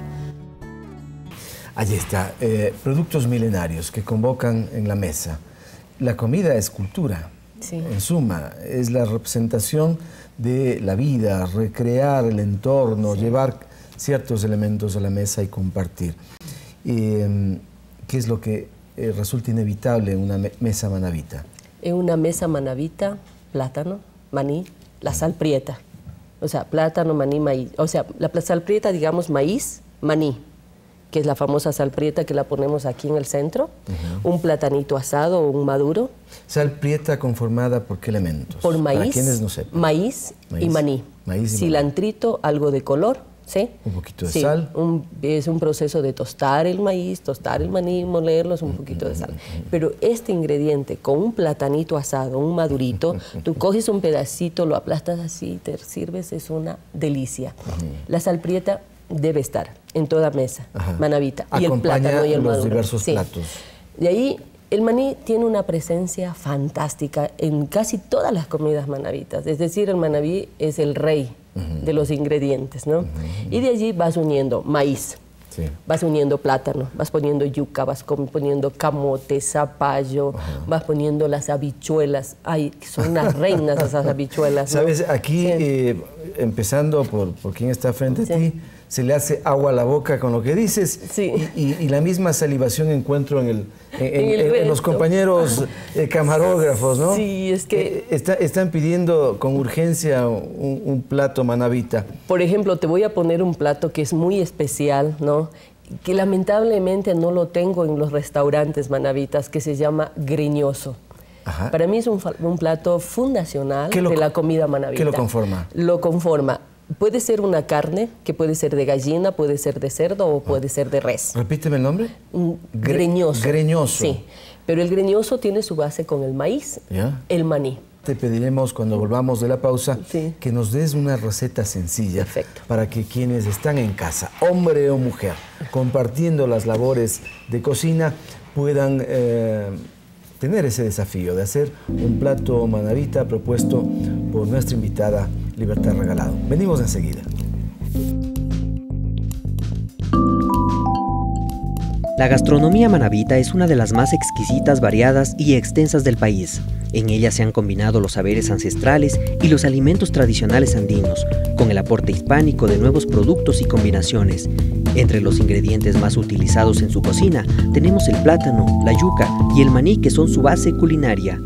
Allí está, eh, productos milenarios que convocan en la mesa. La comida es cultura, sí. En suma, es la representación de la vida, recrear el entorno, sí. Llevar ciertos elementos a la mesa y compartir. Eh, ¿Qué es lo que eh, resulta inevitable en una me mesa manabita? En una mesa manabita, plátano, maní, la sal prieta. O sea, plátano, maní, maíz. O sea, la sal prieta, digamos, maíz, maní, que es la famosa sal prieta que la ponemos aquí en el centro, uh-huh. Un platanito asado o un maduro. ¿Sal prieta conformada por qué elementos? Por maíz, para quienes no sepan. Maíz, maíz y maní. Maíz y cilantrito, maní. Algo de color, ¿sí? Un poquito de sí, sal. Un, es un proceso de tostar el maíz, tostar el maní, molerlos, un poquito uh-huh. de sal. Pero este ingrediente, con un platanito asado, un madurito, tú coges un pedacito, lo aplastas así, te sirves, es una delicia. Uh-huh. La sal prieta debe estar en toda mesa, Ajá. manabita. Acompaña y el plátano y el los maduro. diversos sí. platos. De ahí, el maní tiene una presencia fantástica en casi todas las comidas manabitas. Es decir, el manabí es el rey uh-huh. de los ingredientes, ¿no? Uh-huh. Y de allí vas uniendo maíz, sí. Vas uniendo plátano, vas poniendo yuca, vas poniendo camote, zapallo, uh-huh. vas poniendo las habichuelas. Ay, son unas reinas esas habichuelas, ¿no? Sabes, aquí, sí. eh, empezando por, por quien está frente sí. a ti, se le hace agua a la boca con lo que dices. Sí. Y, y, y la misma salivación encuentro en, el, en, en, el en los compañeros eh, camarógrafos, ¿no? Sí, es que... Eh, está, están pidiendo con urgencia un, un plato manabita. Por ejemplo, te voy a poner un plato que es muy especial, ¿no? Que lamentablemente no lo tengo en los restaurantes manavitas, que se llama greñoso. Ajá. Para mí es un, un plato fundacional lo, de la comida manabita. ¿Qué lo conforma? Lo conforma. Puede ser una carne, que puede ser de gallina, puede ser de cerdo o puede ah. ser de res. Repíteme el nombre. Un greñoso. Greñoso. Sí, pero el greñoso tiene su base con el maíz, ¿ya? El maní. Te pediremos cuando volvamos de la pausa sí. que nos des una receta sencilla. Perfecto. Para que quienes están en casa, hombre o mujer, compartiendo las labores de cocina, puedan eh, tener ese desafío de hacer un plato manabita propuesto por nuestra invitada Libertad Regalado. Venimos enseguida. La gastronomía manabita es una de las más exquisitas, variadas y extensas del país. En ella se han combinado los saberes ancestrales y los alimentos tradicionales andinos, con el aporte hispánico de nuevos productos y combinaciones. Entre los ingredientes más utilizados en su cocina tenemos el plátano, la yuca y el maní, que son su base culinaria.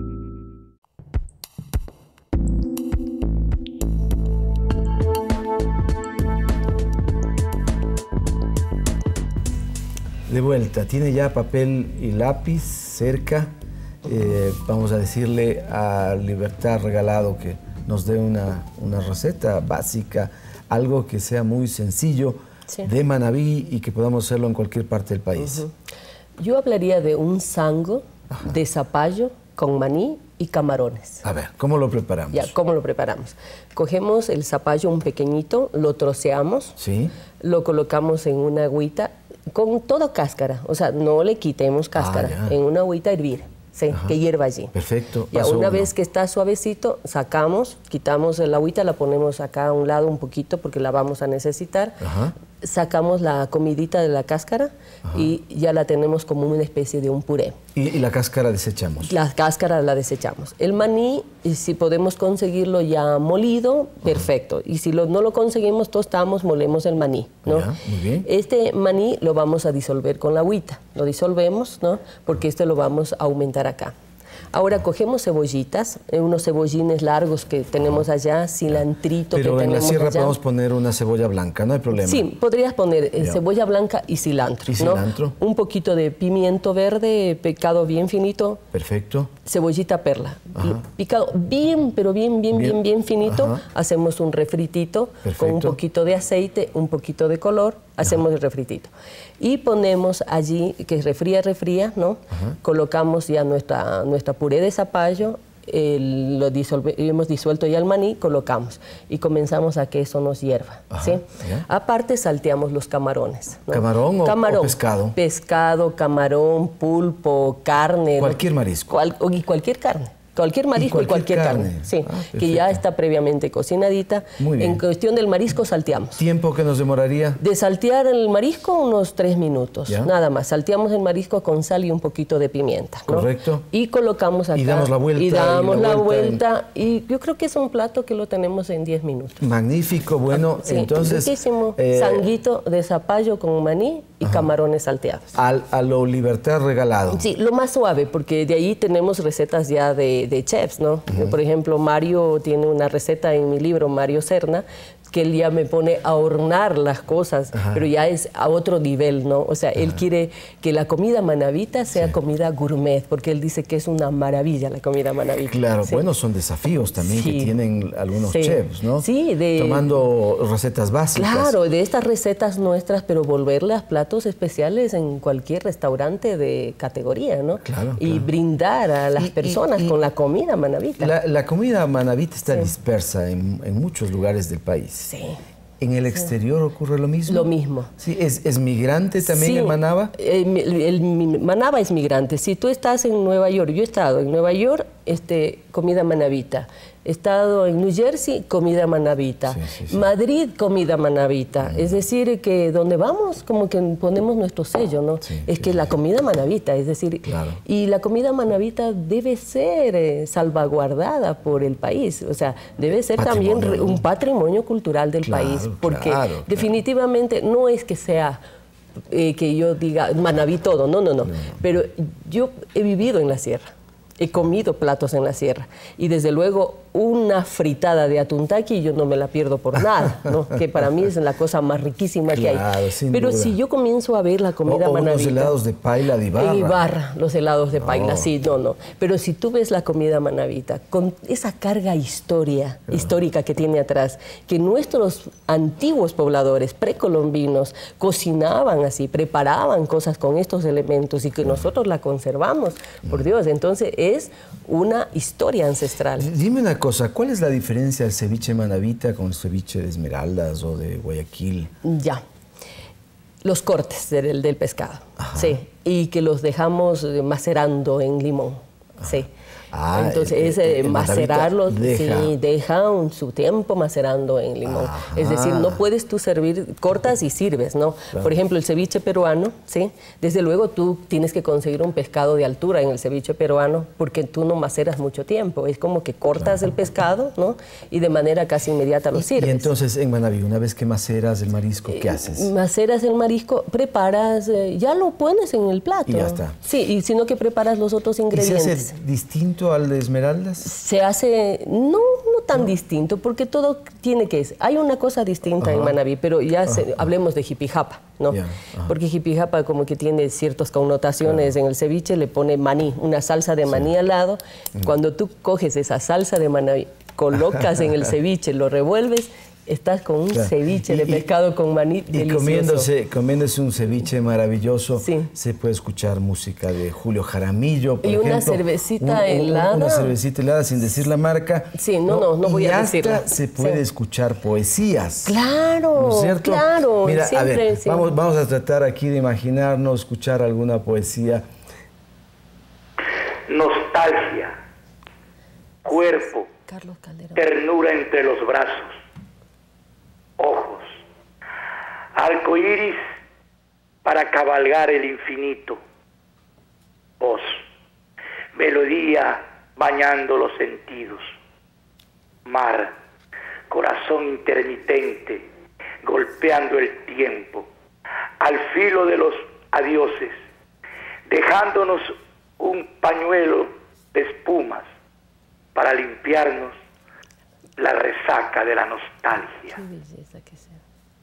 De vuelta, tiene ya papel y lápiz cerca. Eh, vamos a decirle a Libertad Regalado que nos dé una, una receta básica, algo que sea muy sencillo, sí. de Manabí y que podamos hacerlo en cualquier parte del país. Uh-huh. Yo hablaría de un sango Ajá. de zapallo con maní y camarones. A ver, ¿cómo lo preparamos? Ya, ¿cómo lo preparamos? Cogemos el zapallo un pequeñito, lo troceamos, ¿sí? Lo colocamos en una agüita con toda cáscara, o sea, no le quitemos cáscara, ah, en una agüita a hervir, ¿sí? Que hierva allí. Perfecto. Ya una uno. vez que está suavecito, sacamos, quitamos el agüita, la ponemos acá a un lado un poquito porque la vamos a necesitar. Ajá. Sacamos la comidita de la cáscara Ajá. y ya la tenemos como una especie de un puré. ¿Y, y la cáscara desechamos? La cáscara la desechamos. El maní, si podemos conseguirlo ya molido, perfecto. Ajá. Y si lo, no lo conseguimos, tostamos, molemos el maní, ¿no? Ya, muy bien. Este maní lo vamos a disolver con la agüita. Lo disolvemos, ¿no? Porque este lo vamos a aumentar acá. Ahora cogemos cebollitas, unos cebollines largos que tenemos allá, cilantrito Pero que tenemos allá. Pero en la sierra podemos poner una cebolla blanca, no hay problema. Sí, podrías poner eh, cebolla blanca y cilantro. ¿Y cilantro? ¿No? Un poquito de pimiento verde picado bien finito. Perfecto. Cebollita perla. Ajá. Picado bien, pero bien, bien, bien, bien, bien finito. Ajá. Hacemos un refritito Perfecto. Con un poquito de aceite, un poquito de color. Hacemos Ajá. el refritito. Y ponemos allí, que refría, refría, ¿no? Ajá. Colocamos ya nuestra, nuestra puré de zapallo, el, lo disolve, hemos disuelto ya el maní, colocamos y comenzamos a que eso nos hierva, Ajá, ¿sí? ¿Ya? Aparte salteamos los camarones, ¿no? ¿Camarón o, camarón, o pescado? Pescado, camarón, pulpo, carne. Cualquier ¿no? marisco. Cual, y cualquier carne. Cualquier marisco y cualquier, y cualquier carne, carne. Sí, ah, que ya está previamente cocinadita. Muy bien. En cuestión del marisco salteamos. ¿Tiempo que nos demoraría? De saltear el marisco unos tres minutos, ¿Ya? Nada más. Salteamos el marisco con sal y un poquito de pimienta, ¿no? Correcto. Y colocamos acá. Y damos la vuelta. Y damos y la, la vuelta. vuelta. En... Y yo creo que es un plato que lo tenemos en diez minutos. Magnífico, bueno, sí, entonces... Riquísimo. Eh, Sanguito de zapallo con maní y Ajá. camarones salteados. Al, a lo Libertad Regalado. Sí, lo más suave, porque de ahí tenemos recetas ya de, de chefs, ¿no? Uh-huh. Por ejemplo, Mario tiene una receta en mi libro, Mario Serna, que él ya me pone a hornear las cosas, Ajá. pero ya es a otro nivel, ¿no? O sea, Ajá. él quiere que la comida manabita sea sí. comida gourmet, porque él dice que es una maravilla la comida manabita. Claro, sí. bueno, son desafíos también sí. que tienen algunos sí. chefs, ¿no? Sí, de... Tomando recetas básicas. Claro, de estas recetas nuestras, pero volverlas platos especiales en cualquier restaurante de categoría, ¿no? Claro, y claro. brindar a las y, personas y, y con la comida manabita. La, la comida manabita está sí. dispersa en, en muchos lugares del país. Sí. ¿En el exterior sí. ocurre lo mismo? Lo mismo. Sí, ¿Es, es migrante también sí. el Manaba? El, el, el Manaba es migrante. Si tú estás en Nueva York, yo he estado en Nueva York, este, comida manabita. He estado en New Jersey, comida manabita. Sí, sí, sí. Madrid, comida manabita. Mm. Es decir, que donde vamos, como que ponemos nuestro sello, ¿no? Sí, es sí, que sí. la comida manabita, es decir, claro. y la comida manabita debe ser eh, salvaguardada por el país. O sea, debe ser patrimonio, también ¿no? un patrimonio cultural del claro, país. Porque claro, claro. definitivamente no es que sea... Eh, que yo diga, manabí todo, no, no, no, no. Pero yo he vivido en la sierra, he comido platos en la sierra y desde luego una fritada de atuntaqui yo no me la pierdo por nada, ¿no? Que para mí es la cosa más riquísima claro, que hay. Pero duda. Si yo comienzo a ver la comida o, o manabita... los helados de paila de Ibarra. En Ibarra, los helados de no. paila, sí, no, no. Pero si tú ves la comida manabita, con esa carga historia, claro. histórica que tiene atrás, que nuestros antiguos pobladores precolombinos cocinaban así, preparaban cosas con estos elementos y que claro. nosotros la conservamos, por Dios, entonces es una historia ancestral. Dime una cosa, ¿cuál es la diferencia del ceviche manabita con el ceviche de Esmeraldas o de Guayaquil? Ya, los cortes del, del pescado, Ajá. sí, y que los dejamos macerando en limón, Ajá. sí. Ah, entonces, el, el, el macerarlos, deja. sí, deja un, su tiempo macerando en limón. Ajá. Es decir, no puedes tú servir, cortas y sirves, ¿no? Claro. Por ejemplo, el ceviche peruano, ¿sí? Desde luego tú tienes que conseguir un pescado de altura en el ceviche peruano porque tú no maceras mucho tiempo. Es como que cortas claro. el pescado, ¿no? Y de manera casi inmediata lo sirves. Y entonces, en Manabí, una vez que maceras el marisco, ¿qué haces? Eh, maceras el marisco, preparas, eh, ya lo pones en el plato. Y ya está. Sí, y sino que preparas los otros ingredientes. ¿Y se hace distinto al de Esmeraldas? Se hace, no, no tan no. distinto, porque todo tiene que ser. Hay una cosa distinta Ajá. en Manabí, pero ya se, hablemos de jipijapa, ¿no? Yeah. Porque jipijapa como que tiene ciertas connotaciones. Claro. En el ceviche le pone maní, una salsa de maní sí. al lado. Mm. Cuando tú coges esa salsa de maní, colocas en el ceviche, lo revuelves, estás con un claro. ceviche y, de pescado con maní y delicioso. Comiéndose, comiéndose un ceviche maravilloso, sí. se puede escuchar música de Julio Jaramillo, por y ejemplo. una cervecita un, helada. Una cervecita helada, sin decir la marca. Sí, no, no, no voy y a hasta decirla. se puede sí. escuchar poesías. Claro, ¿no es cierto? claro. Mira, siempre, a ver, sí. vamos, vamos a tratar aquí de imaginarnos, escuchar alguna poesía. Nostalgia, cuerpo, Carlos Calderón. Ternura entre los brazos, ojos, arcoíris para cabalgar el infinito, voz, melodía bañando los sentidos, mar, corazón intermitente, golpeando el tiempo, al filo de los adioses, dejándonos un pañuelo de espumas para limpiarnos la resaca de la nostalgia. Qué belleza que sea.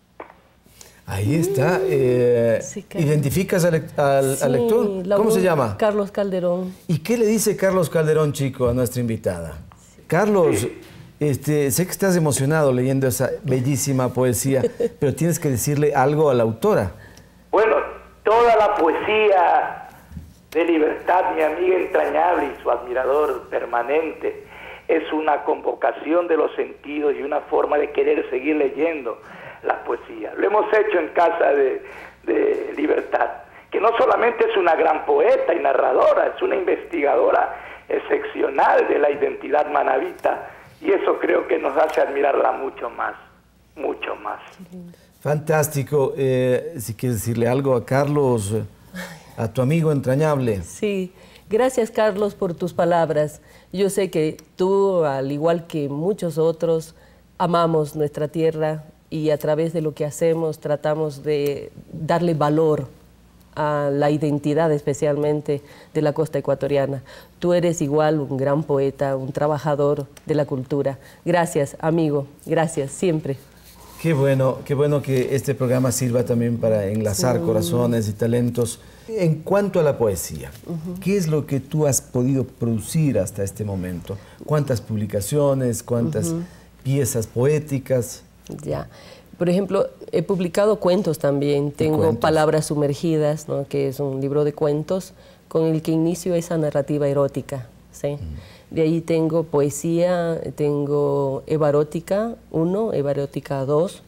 Ahí está. Eh, sí, ¿Identificas al, al, sí, al lector? ¿Cómo se llama? Carlos Calderón. ¿Y qué le dice Carlos Calderón, chico, a nuestra invitada? Sí. Carlos, sí. Este, sé que estás emocionado leyendo esa bellísima poesía, pero tienes que decirle algo a la autora. Bueno, toda la poesía de Libertad, mi amiga entrañable y su admirador permanente, es una convocación de los sentidos y una forma de querer seguir leyendo la poesía. Lo hemos hecho en casa de, de Libertad, que no solamente es una gran poeta y narradora, es una investigadora excepcional de la identidad manabita, y eso creo que nos hace admirarla mucho más, mucho más. Fantástico. Eh, si quieres decirle algo a Carlos, a tu amigo entrañable. Sí, gracias Carlos por tus palabras. Yo sé que tú, al igual que muchos otros, amamos nuestra tierra y a través de lo que hacemos tratamos de darle valor a la identidad especialmente de la costa ecuatoriana. Tú eres igual un gran poeta, un trabajador de la cultura. Gracias, amigo, gracias, siempre. Qué bueno, qué bueno que este programa sirva también para enlazar sí. corazones y talentos. En cuanto a la poesía, uh-huh. ¿qué es lo que tú has podido producir hasta este momento? ¿Cuántas publicaciones, cuántas uh-huh. piezas poéticas? Ya. Por ejemplo, he publicado cuentos también. Tengo cuentos? Palabras sumergidas, ¿no? Que es un libro de cuentos con el que inicio esa narrativa erótica. ¿Sí? Mm. De ahí tengo poesía, tengo Eva Erótica uno, Eva Erótica dos,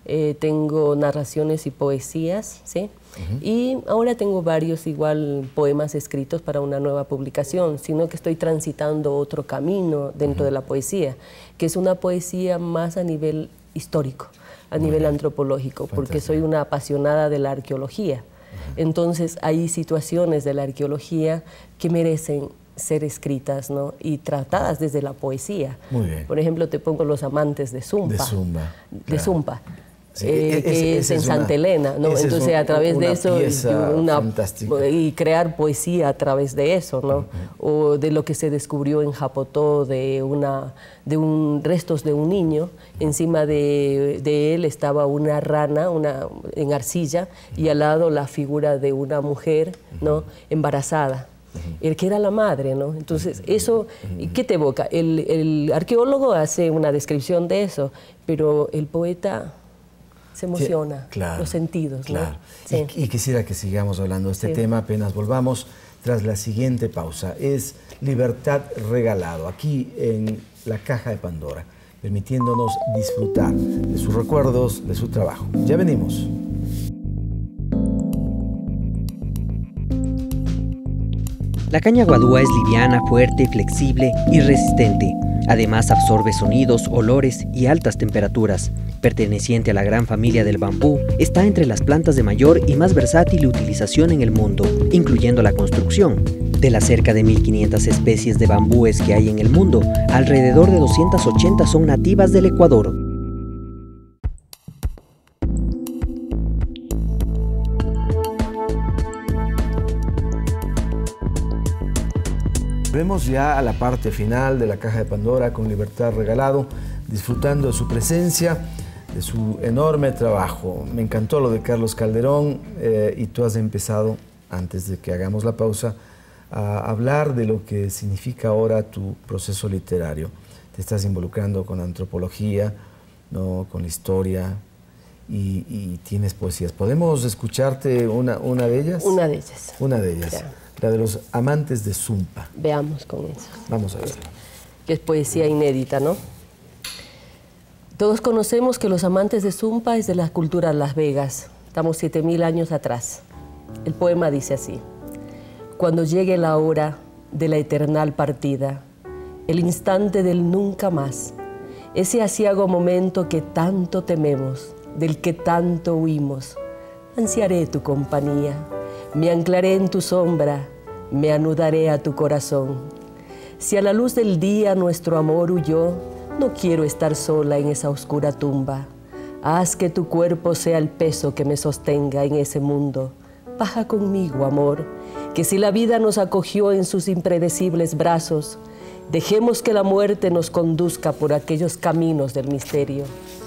eh, tengo narraciones y poesías, ¿sí? Uh-huh. Y ahora tengo varios igual poemas escritos para una nueva publicación, sino que estoy transitando otro camino dentro uh-huh. de la poesía, que es una poesía más a nivel histórico, a Muy nivel bien. antropológico, Fantástico. Porque soy una apasionada de la arqueología. Uh-huh. Entonces hay situaciones de la arqueología que merecen ser escritas, ¿no? Y tratadas desde la poesía. Muy bien. Por ejemplo, te pongo Los amantes de Zumpa. De Zumba. De Claro. Zumpa. Sí, eh, es, que es, es en es Santa una, Elena, ¿no? Entonces, un, a través una de eso, una, fantástica. Y crear poesía a través de eso, ¿no? Uh-huh. O de lo que se descubrió en Japotó, de, una, de un, restos de un niño, encima de, de él estaba una rana una, en arcilla, uh-huh. y al lado la figura de una mujer, ¿no? Embarazada. El que era la madre, ¿no? Entonces, eso, ¿qué te evoca? El, el arqueólogo hace una descripción de eso, pero el poeta se emociona, sí, claro, los sentidos, claro. ¿no? Sí. Y, y quisiera que sigamos hablando de este sí. tema apenas volvamos tras la siguiente pausa. Es Libertad Regalado, aquí en la Caja de Pandora, permitiéndonos disfrutar de sus recuerdos, de su trabajo. Ya venimos. La caña guadúa es liviana, fuerte, flexible y resistente. Además absorbe sonidos, olores y altas temperaturas. Perteneciente a la gran familia del bambú, está entre las plantas de mayor y más versátil utilización en el mundo, incluyendo la construcción. De las cerca de mil quinientas especies de bambúes que hay en el mundo, alrededor de doscientas ochenta son nativas del Ecuador. Vemos ya a la parte final de la Caja de Pandora con Libertad Regalado, disfrutando de su presencia, de su enorme trabajo. Me encantó lo de Carlos Calderón eh, y tú has empezado, antes de que hagamos la pausa, a hablar de lo que significa ahora tu proceso literario. Te estás involucrando con antropología, ¿no? Con la historia y, y tienes poesías. ¿Podemos escucharte una, una de ellas? Una de ellas. Una de ellas. Ya. La de Los amantes de Zumpa. Veamos con eso. Vamos a ver. Que es poesía inédita, ¿no? Todos conocemos que Los amantes de Zumpa es de la cultura Las Vegas. Estamos siete mil años atrás. El poema dice así. Cuando llegue la hora de la eternal partida, el instante del nunca más, ese aciago momento que tanto tememos, del que tanto huimos, ansiaré tu compañía. Me anclaré en tu sombra, me anudaré a tu corazón. Si a la luz del día nuestro amor huyó, no quiero estar sola en esa oscura tumba. Haz que tu cuerpo sea el peso que me sostenga en ese mundo. Baja conmigo, amor, que si la vida nos acogió en sus impredecibles brazos, dejemos que la muerte nos conduzca por aquellos caminos del misterio.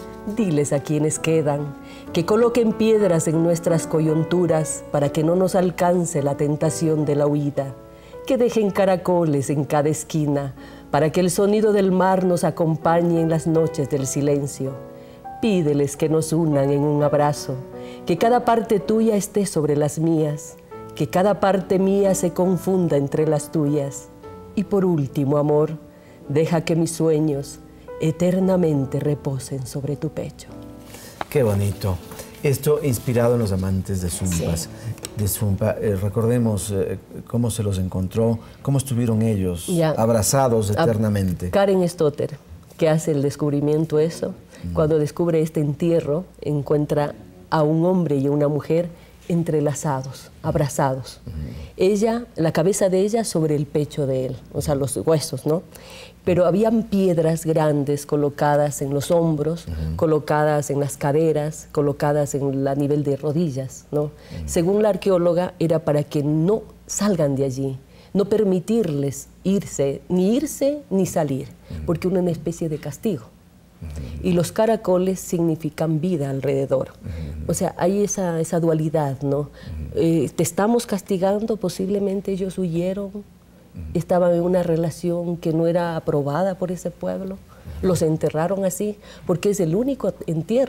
Diles a quienes quedan que coloquen piedras en nuestras coyunturas para que no nos alcance la tentación de la huida, que dejen caracoles en cada esquina para que el sonido del mar nos acompañe en las noches del silencio. Pídeles que nos unan en un abrazo, que cada parte tuya esté sobre las mías, que cada parte mía se confunda entre las tuyas. Y por último, amor, deja que mis sueños eternamente reposen sobre tu pecho. Qué bonito. Esto inspirado en Los amantes de Zumpa. Sí. De Zumpa. Eh, recordemos eh, cómo se los encontró, cómo estuvieron ellos ya. abrazados eternamente. A Karen Stotter, que hace el descubrimiento eso, mm. cuando descubre este entierro, encuentra a un hombre y a una mujer entrelazados, abrazados. Mm. Ella, la cabeza de ella sobre el pecho de él, o sea, los huesos, ¿no? Pero habían piedras grandes colocadas en los hombros, uh-huh. colocadas en las caderas, colocadas en a nivel de rodillas, ¿no? Uh-huh. Según la arqueóloga, era para que no salgan de allí, no permitirles irse, ni irse ni salir, uh-huh. porque era una especie de castigo. Uh-huh. Y los caracoles significan vida alrededor. Uh-huh. O sea, hay esa, esa dualidad, ¿no? Uh-huh. Eh, te estamos castigando, posiblemente ellos huyeron, estaban en una relación que no era aprobada por ese pueblo, los enterraron así, porque es el único entierro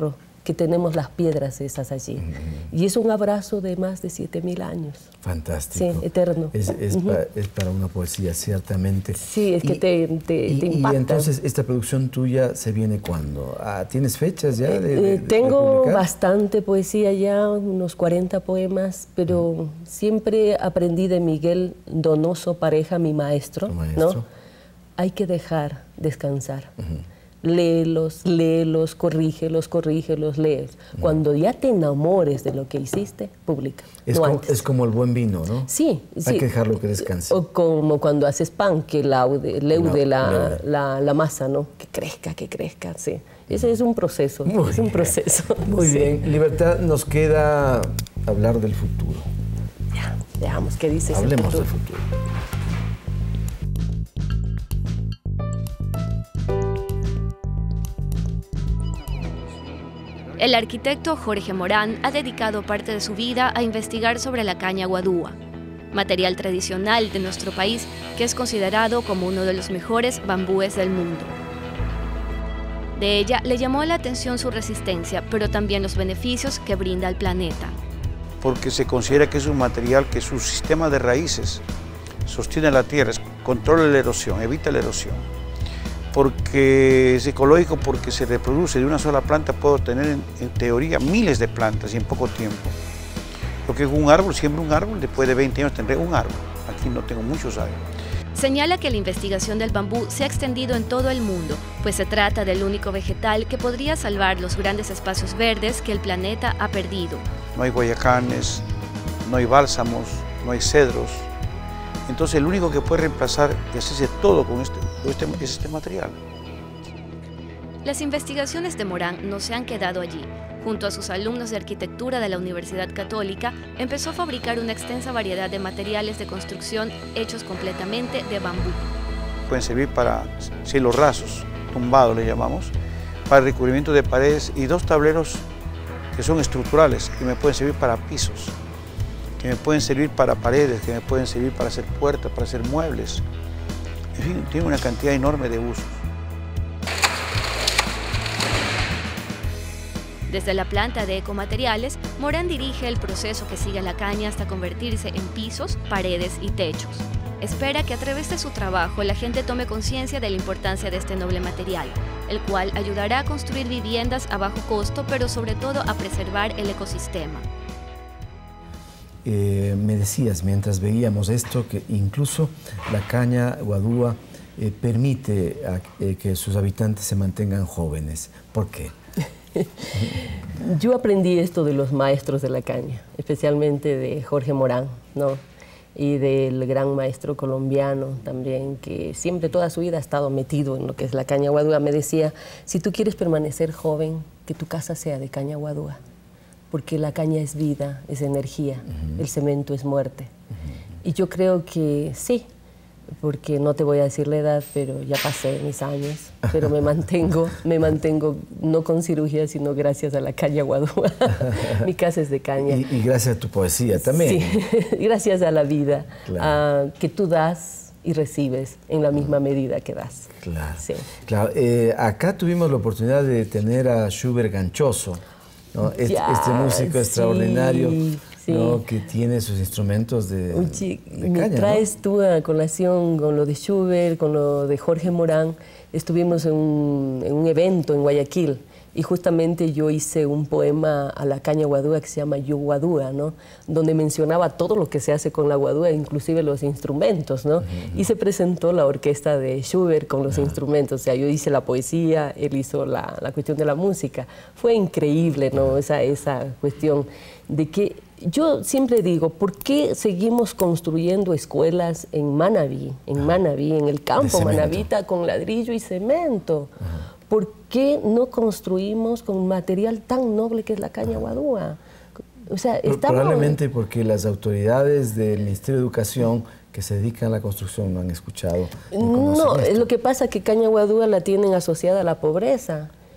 que tenemos las piedras esas allí. Uh-huh. Y es un abrazo de más de siete mil años. Fantástico. Sí, eterno. Es, es, uh-huh. pa, es para una poesía, ciertamente. Sí, es que y, te, te, y, te impacta. Y entonces, ¿esta producción tuya se viene cuándo? Ah, ¿tienes fechas ya? De, de, eh, tengo de bastante poesía ya, unos cuarenta poemas, pero uh-huh. siempre aprendí de Miguel Donoso Pareja, mi maestro, maestro. ¿no? Hay que dejar descansar. Uh-huh. Léelos, léelos, corrígelos, corrígelos, léelos. Uh-huh. Cuando ya te enamores de lo que hiciste, publica. Es, no como, antes. es como el buen vino, ¿no? Sí, Hay sí. que dejarlo que descanse. O como cuando haces pan, que laude, leude no, la, la, la masa, ¿no? Que crezca, que crezca, sí. Ese es un proceso, Muy es un bien. proceso. Muy sí. bien. Libertad, nos queda hablar del futuro. Ya, veamos qué dice Hablemos ese futuro. del futuro. El arquitecto Jorge Morán ha dedicado parte de su vida a investigar sobre la caña guadúa, material tradicional de nuestro país que es considerado como uno de los mejores bambúes del mundo. De ella le llamó la atención su resistencia, pero también los beneficios que brinda al planeta. Porque se considera que es un material que su sistema de raíces sostiene la tierra, controla la erosión, evita la erosión. Porque es ecológico, porque se reproduce de una sola planta, puedo tener en, en teoría miles de plantas y en poco tiempo. Lo que es un árbol, siembro un árbol, después de veinte años tendré un árbol. Aquí no tengo muchos árboles. Señala que la investigación del bambú se ha extendido en todo el mundo, pues se trata del único vegetal que podría salvar los grandes espacios verdes que el planeta ha perdido. No hay guayacanes, no hay bálsamos, no hay cedros. Entonces el único que puede reemplazar y hacerse todo con este, este, es este material. Las investigaciones de Morán no se han quedado allí. Junto a sus alumnos de arquitectura de la Universidad Católica, empezó a fabricar una extensa variedad de materiales de construcción hechos completamente de bambú. Pueden servir para cielos rasos, tumbados le llamamos, para recubrimiento de paredes y dos tableros que son estructurales, que me pueden servir para pisos, que me pueden servir para paredes, que me pueden servir para hacer puertas, para hacer muebles. En fin, tiene una cantidad enorme de usos. Desde la planta de Ecomateriales, Morán dirige el proceso que sigue la caña hasta convertirse en pisos, paredes y techos. Espera que a través de su trabajo la gente tome conciencia de la importancia de este noble material, el cual ayudará a construir viviendas a bajo costo, pero sobre todo a preservar el ecosistema. Eh, me decías, mientras veíamos esto, que incluso la caña guadúa eh, permite a, eh, que sus habitantes se mantengan jóvenes. ¿Por qué? Yo aprendí esto de los maestros de la caña, especialmente de Jorge Morán, ¿no? Y del gran maestro colombiano también, que siempre toda su vida ha estado metido en lo que es la caña guadúa. Me decía, si tú quieres permanecer joven, que tu casa sea de caña guadúa, porque la caña es vida, es energía, uh-huh. el cemento es muerte. Uh-huh. Y yo creo que sí, porque no te voy a decir la edad, pero ya pasé mis años, pero me mantengo, me mantengo no con cirugía, sino gracias a la caña guadúa. Mi casa es de caña. Y, y gracias a tu poesía también. Sí, gracias a la vida, claro. uh, que tú das y recibes en la misma medida que das. Claro, sí. claro. Eh, acá tuvimos la oportunidad de tener a Schubert Ganchoso, ¿no? Este, ya, este músico sí, extraordinario, sí. ¿no? Que tiene sus instrumentos de, Uchi, de me caña, traes ¿no? tú a colación con lo de Schubert, con lo de Jorge Morán. Estuvimos en un, en un evento en Guayaquil y justamente yo hice un poema a la caña guadúa que se llama Yo Guadúa, ¿no? Donde mencionaba todo lo que se hace con la guadúa, inclusive los instrumentos, ¿no? Uh-huh. Y se presentó la orquesta de Schubert con los uh-huh. instrumentos. O sea, yo hice la poesía, él hizo la, la cuestión de la música. Fue increíble, ¿no? Esa, esa cuestión de que yo siempre digo, ¿por qué seguimos construyendo escuelas en Manabí, en Manabí, en el campo manabita, con ladrillo y cemento? Uh-huh. ¿Por qué no construimos con material tan noble que es la caña guadúa? O sea, estamos... Probablemente porque las autoridades del Ministerio de Educación que se dedican a la construcción no han escuchado. No, es lo que pasa es que caña guadúa la tienen asociada a la pobreza.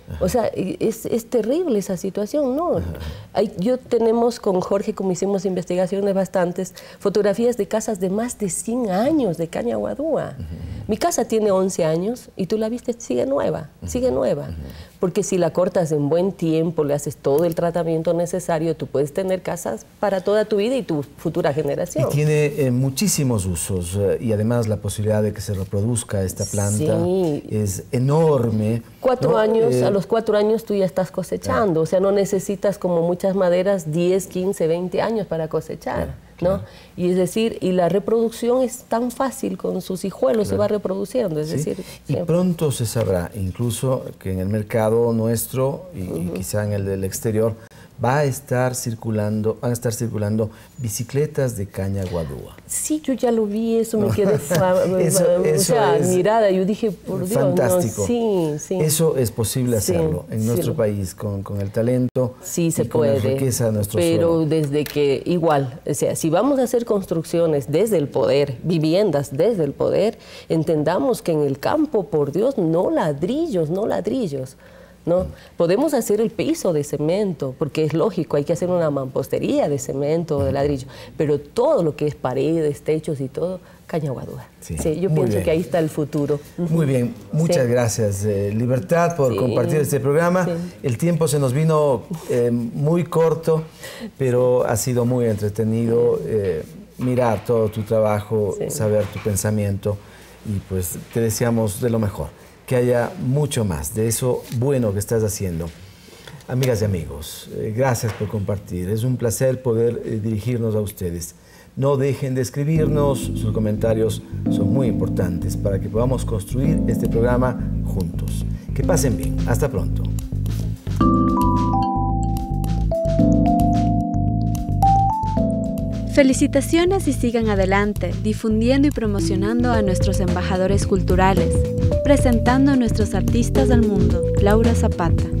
O sea, es, es terrible esa situación, ¿no? Hay, yo tenemos con Jorge, como hicimos investigaciones bastantes, fotografías de casas de más de cien años de caña guadúa. Uh-huh. Mi casa tiene once años y tú la viste, sigue nueva, uh-huh. sigue nueva. Uh-huh. Porque si la cortas en buen tiempo, le haces todo el tratamiento necesario, tú puedes tener casas para toda tu vida y tu futura generación. Y tiene eh, muchísimos usos eh, y además la posibilidad de que se reproduzca esta planta sí. es enorme. Cuatro ¿no? años, eh, a los cuatro años tú ya estás cosechando, ah. o sea, no necesitas como muchas maderas diez, quince, veinte años para cosechar, ah, ¿no? Claro. Y es decir, y la reproducción es tan fácil con sus hijuelos, claro. se va reproduciendo, es ¿sí? decir... Y siempre. Pronto se sabrá, incluso que en el mercado nuestro y, uh-huh. y quizá en el del exterior, va a estar circulando, van a estar circulando bicicletas de caña guadúa. Sí, yo ya lo vi, eso me quedé eso, eso o sea, admirada. Yo dije, por Dios, fantástico. No, sí, sí. Eso es posible hacerlo sí, en nuestro sí. país con, con el talento sí, se y con puede, la riqueza de nuestro pero suelo. Desde que, igual, o sea, si vamos a hacer construcciones desde el poder, viviendas desde el poder, entendamos que en el campo, por Dios, no ladrillos, no ladrillos. ¿No? Podemos hacer el piso de cemento, porque es lógico, hay que hacer una mampostería de cemento o de ladrillo, pero todo lo que es paredes, techos y todo, caña guadúa. Sí, sí, yo pienso bien. Que ahí está el futuro. Muy bien, muchas sí. gracias, eh, Libertad, por sí. compartir este programa. Sí. El tiempo se nos vino eh, muy corto, pero ha sido muy entretenido eh, mirar todo tu trabajo, sí. saber tu pensamiento y pues te deseamos de lo mejor. Que haya mucho más de eso bueno que estás haciendo. Amigas y amigos, eh, gracias por compartir. Es un placer poder eh, dirigirnos a ustedes. No dejen de escribirnos, sus comentarios son muy importantes para que podamos construir este programa juntos. Que pasen bien. Hasta pronto. Felicitaciones y sigan adelante, difundiendo y promocionando a nuestros embajadores culturales, presentando a nuestros artistas al mundo. Laura Zapata.